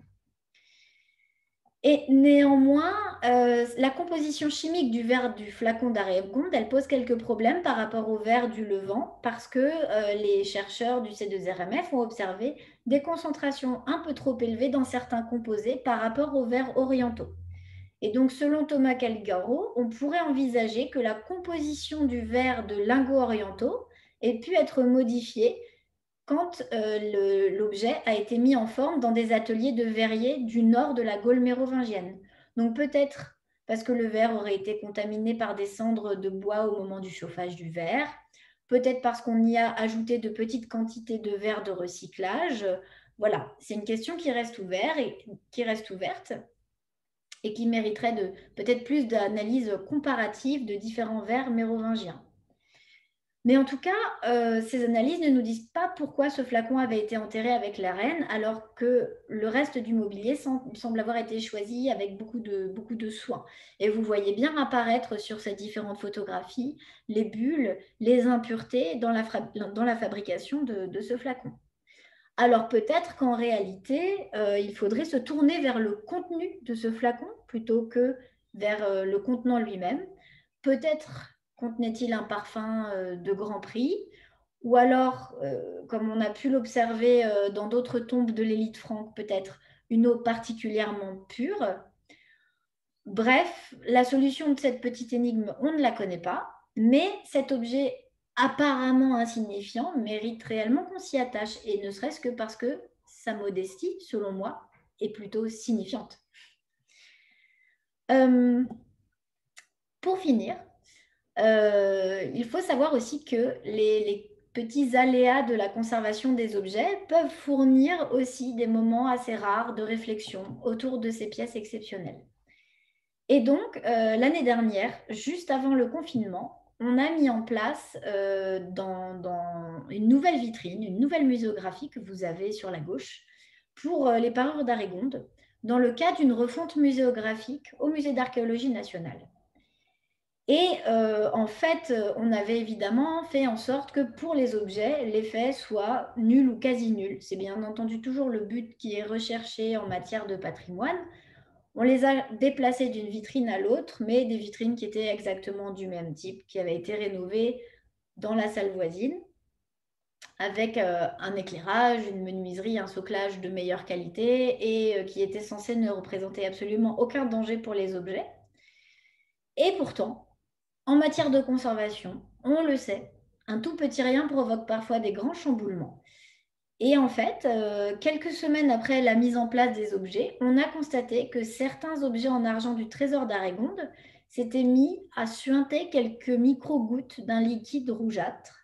Et néanmoins, euh, la composition chimique du verre du flacon d'Arégonde, elle pose quelques problèmes par rapport au verre du Levant parce que euh, les chercheurs du C deux R M F ont observé des concentrations un peu trop élevées dans certains composés par rapport aux verres orientaux. Et donc, selon Thomas Caligaro, on pourrait envisager que la composition du verre de lingots orientaux ait pu être modifiée quand euh, l'objet a été mis en forme dans des ateliers de verriers du nord de la Gaule mérovingienne. Donc peut-être parce que le verre aurait été contaminé par des cendres de bois au moment du chauffage du verre, peut-être parce qu'on y a ajouté de petites quantités de verre de recyclage. Voilà, c'est une question qui reste ouverte et qui reste ouverte et qui mériterait de peut-être plus d'analyse comparative de différents verres mérovingiens. Mais en tout cas, euh, ces analyses ne nous disent pas pourquoi ce flacon avait été enterré avec la reine, alors que le reste du mobilier semble avoir été choisi avec beaucoup de, beaucoup de soin. Et vous voyez bien apparaître sur ces différentes photographies les bulles, les impuretés dans la, dans la fabrication de, de ce flacon. Alors peut-être qu'en réalité, euh, il faudrait se tourner vers le contenu de ce flacon plutôt que vers euh, le contenant lui-même. Peut-être contenait-il un parfum euh, de grand prix, ou alors, euh, comme on a pu l'observer euh, dans d'autres tombes de l'élite franque, peut-être une eau particulièrement pure. Bref, la solution de cette petite énigme, on ne la connaît pas, mais cet objet apparemment insignifiant mérite réellement qu'on s'y attache, et ne serait-ce que parce que sa modestie, selon moi, est plutôt signifiante. Euh, pour finir, euh, il faut savoir aussi que les, les petits aléas de la conservation des objets peuvent fournir aussi des moments assez rares de réflexion autour de ces pièces exceptionnelles. Et donc, euh, l'année dernière, juste avant le confinement, on a mis en place euh, dans, dans une nouvelle vitrine, une nouvelle muséographie que vous avez sur la gauche, pour les parures d'Arégonde dans le cadre d'une refonte muséographique au Musée d'archéologie nationale. Et euh, en fait, on avait évidemment fait en sorte que pour les objets, l'effet soit nul ou quasi nul. C'est bien entendu toujours le but qui est recherché en matière de patrimoine. On les a déplacés d'une vitrine à l'autre, mais des vitrines qui étaient exactement du même type, qui avaient été rénovées dans la salle voisine, avec euh, un éclairage, une menuiserie, un soclage de meilleure qualité et euh, qui était censé ne représenter absolument aucun danger pour les objets. Et pourtant, en matière de conservation, on le sait, un tout petit rien provoque parfois des grands chamboulements. Et en fait, euh, quelques semaines après la mise en place des objets, on a constaté que certains objets en argent du trésor d'Arégonde s'étaient mis à suinter quelques micro-gouttes d'un liquide rougeâtre.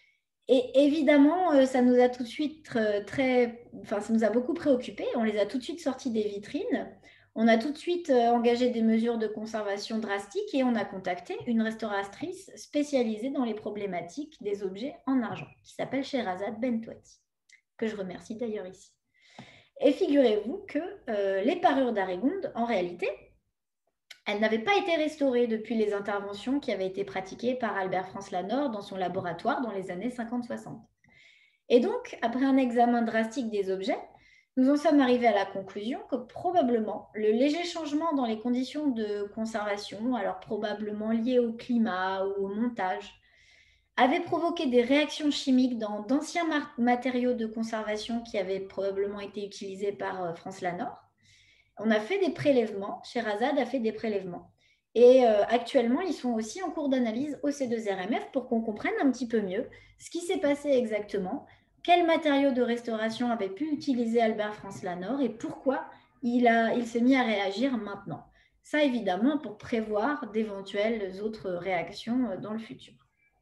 Et évidemment, euh, ça nous a tout de suite euh, très, enfin, ça nous a beaucoup préoccupés. On les a tout de suite sortis des vitrines. On a tout de suite euh, engagé des mesures de conservation drastiques et on a contacté une restauratrice spécialisée dans les problématiques des objets en argent, qui s'appelle Sherazade Bentouati, que je remercie d'ailleurs ici. Et figurez-vous que euh, les parures d'Arégonde, en réalité, elles n'avaient pas été restaurées depuis les interventions qui avaient été pratiquées par Albert France Lanor dans son laboratoire dans les années cinquante soixante. Et donc, après un examen drastique des objets, nous en sommes arrivés à la conclusion que probablement le léger changement dans les conditions de conservation, alors probablement lié au climat ou au montage, avait provoqué des réactions chimiques dans d'anciens matériaux de conservation qui avaient probablement été utilisés par France Lanor. On a fait des prélèvements, Sherazade a fait des prélèvements. Et euh, actuellement, ils sont aussi en cours d'analyse au C deux R M F pour qu'on comprenne un petit peu mieux ce qui s'est passé exactement, quels matériaux de restauration avait pu utiliser Albert France Lanor et pourquoi il, a, il s'est mis à réagir maintenant. Ça, évidemment, pour prévoir d'éventuelles autres réactions dans le futur.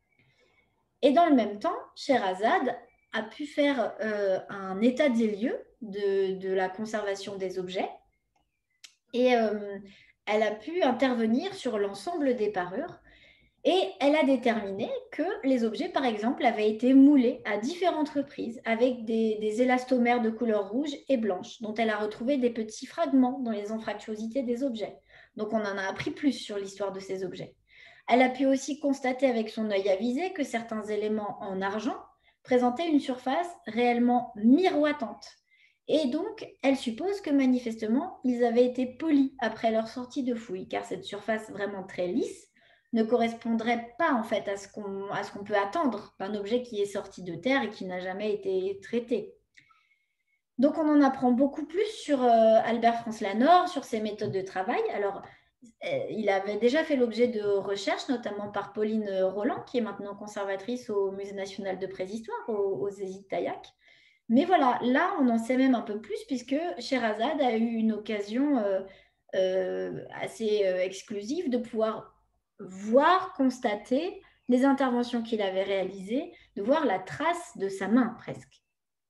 Et dans le même temps, Sherazade a pu faire euh, un état des lieux de, de la conservation des objets et euh, elle a pu intervenir sur l'ensemble des parures et elle a déterminé que les objets, par exemple, avaient été moulés à différentes reprises avec des, des élastomères de couleur rouge et blanche dont elle a retrouvé des petits fragments dans les anfractuosités des objets. Donc on en a appris plus sur l'histoire de ces objets. Elle a pu aussi constater avec son œil avisé que certains éléments en argent présentaient une surface réellement miroitante. Et donc, elle suppose que manifestement, ils avaient été polis après leur sortie de fouille, car cette surface vraiment très lisse ne correspondrait pas en fait à ce qu'on à ce qu'on peut attendre d'un objet qui est sorti de terre et qui n'a jamais été traité. Donc, on en apprend beaucoup plus sur euh, Albert France Lanor, sur ses méthodes de travail. Alors, il avait déjà fait l'objet de recherches, notamment par Pauline Roland, qui est maintenant conservatrice au Musée national de préhistoire, aux, aux Zézit-Taillac. Mais voilà, là, on en sait même un peu plus, puisque Sherazade a eu une occasion euh, euh, assez euh, exclusive de pouvoir voir, constater les interventions qu'il avait réalisées, de voir la trace de sa main presque.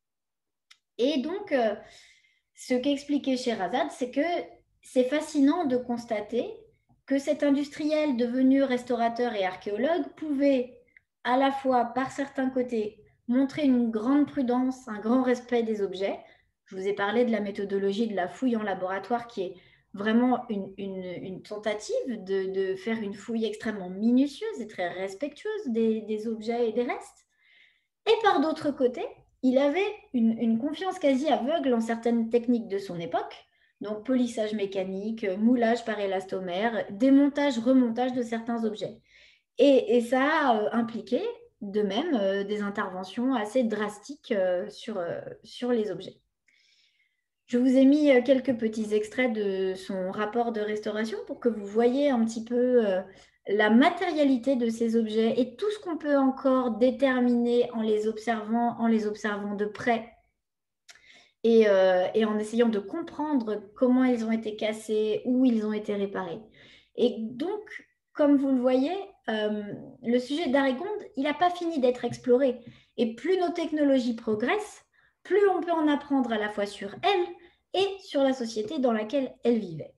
Et donc, euh, ce qu'expliquait Sherazade, c'est que c'est fascinant de constater que cet industriel devenu restaurateur et archéologue pouvait à la fois, par certains côtés, montrer une grande prudence, un grand respect des objets. Je vous ai parlé de la méthodologie de la fouille en laboratoire qui est vraiment une, une, une tentative de, de faire une fouille extrêmement minutieuse et très respectueuse des, des objets et des restes. Et par d'autre côté, il avait une, une confiance quasi aveugle en certaines techniques de son époque, donc polissage mécanique, moulage par élastomère, démontage, remontage de certains objets. Et, et ça a euh, impliqué de même euh, des interventions assez drastiques euh, sur, euh, sur les objets. Je vous ai mis euh, quelques petits extraits de son rapport de restauration pour que vous voyez un petit peu euh, la matérialité de ces objets et tout ce qu'on peut encore déterminer en les observant, en les observant de près et, euh, et en essayant de comprendre comment ils ont été cassés, où ils ont été réparés. Et donc, comme vous le voyez, euh, le sujet d'Arégonde, il n'a pas fini d'être exploré. Et plus nos technologies progressent, plus on peut en apprendre à la fois sur elle et sur la société dans laquelle elle vivait.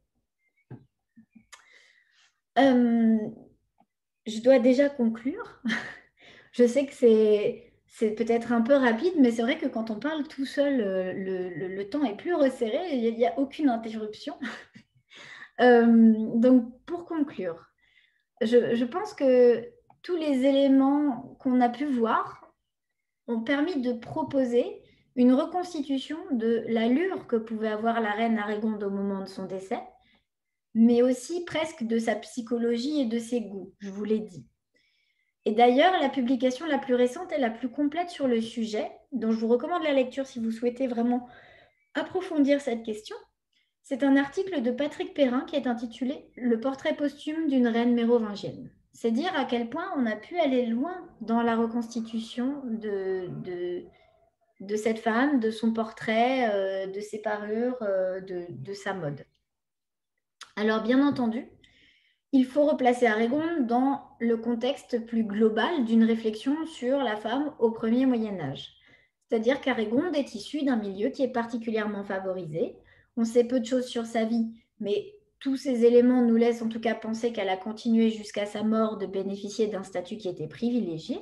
Euh, je dois déjà conclure. Je sais que c'est, c'est peut-être un peu rapide, mais c'est vrai que quand on parle tout seul, euh, le, le- le temps est plus resserré, il n'y a, a aucune interruption. Euh, donc, pour conclure, je, je pense que tous les éléments qu'on a pu voir ont permis de proposer une reconstitution de l'allure que pouvait avoir la reine Arégonde au moment de son décès, mais aussi presque de sa psychologie et de ses goûts, je vous l'ai dit. Et d'ailleurs, la publication la plus récente et la plus complète sur le sujet, dont je vous recommande la lecture si vous souhaitez vraiment approfondir cette question, c'est un article de Patrick Perrin qui est intitulé « Le portrait posthume d'une reine mérovingienne ». C'est dire à quel point on a pu aller loin dans la reconstitution de, de, de cette femme, de son portrait, euh, de ses parures, euh, de, de sa mode. Alors bien entendu, il faut replacer Arégonde dans le contexte plus global d'une réflexion sur la femme au premier Moyen-Âge. C'est-à-dire qu'Arégonde est issue d'un milieu qui est particulièrement favorisé. On sait peu de choses sur sa vie, mais tous ces éléments nous laissent en tout cas penser qu'elle a continué jusqu'à sa mort de bénéficier d'un statut qui était privilégié.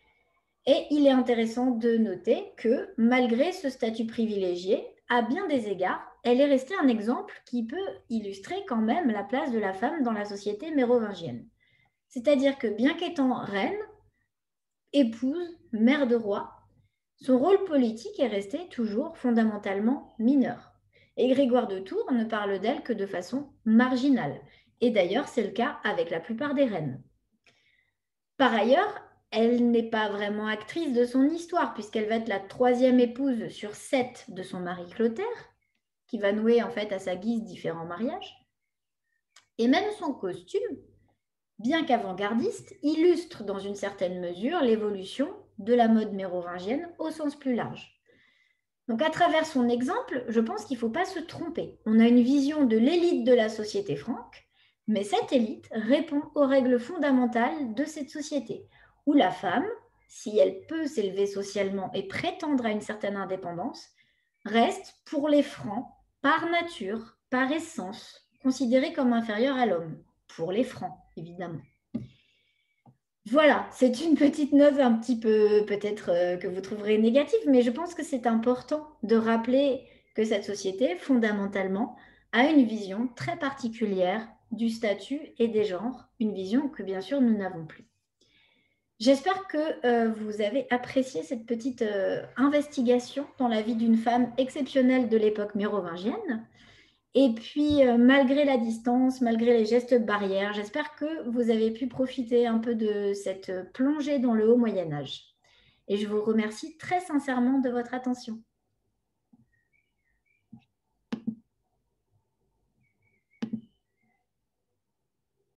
Et il est intéressant de noter que malgré ce statut privilégié, à bien des égards, elle est restée un exemple qui peut illustrer quand même la place de la femme dans la société mérovingienne. C'est-à-dire que bien qu'étant reine, épouse, mère de roi, son rôle politique est resté toujours fondamentalement mineur. Et Grégoire de Tours ne parle d'elle que de façon marginale. Et d'ailleurs, c'est le cas avec la plupart des reines. Par ailleurs, elle n'est pas vraiment actrice de son histoire, puisqu'elle va être la troisième épouse sur sept de son mari Clotaire, qui va nouer en fait à sa guise différents mariages. Et même son costume, bien qu'avant-gardiste, illustre dans une certaine mesure l'évolution de la mode mérovingienne au sens plus large. Donc à travers son exemple, je pense qu'il ne faut pas se tromper. On a une vision de l'élite de la société franque, mais cette élite répond aux règles fondamentales de cette société, où la femme, si elle peut s'élever socialement et prétendre à une certaine indépendance, reste pour les francs, par nature, par essence, considérée comme inférieure à l'homme, pour les francs, évidemment. Voilà, c'est une petite note un petit peu peut-être euh, que vous trouverez négative, mais je pense que c'est important de rappeler que cette société, fondamentalement, a une vision très particulière du statut et des genres, une vision que bien sûr nous n'avons plus. J'espère que euh, vous avez apprécié cette petite euh, investigation dans la vie d'une femme exceptionnelle de l'époque mérovingienne. Et puis, euh, malgré la distance, malgré les gestes barrières, j'espère que vous avez pu profiter un peu de cette plongée dans le haut Moyen-Âge. Et je vous remercie très sincèrement de votre attention.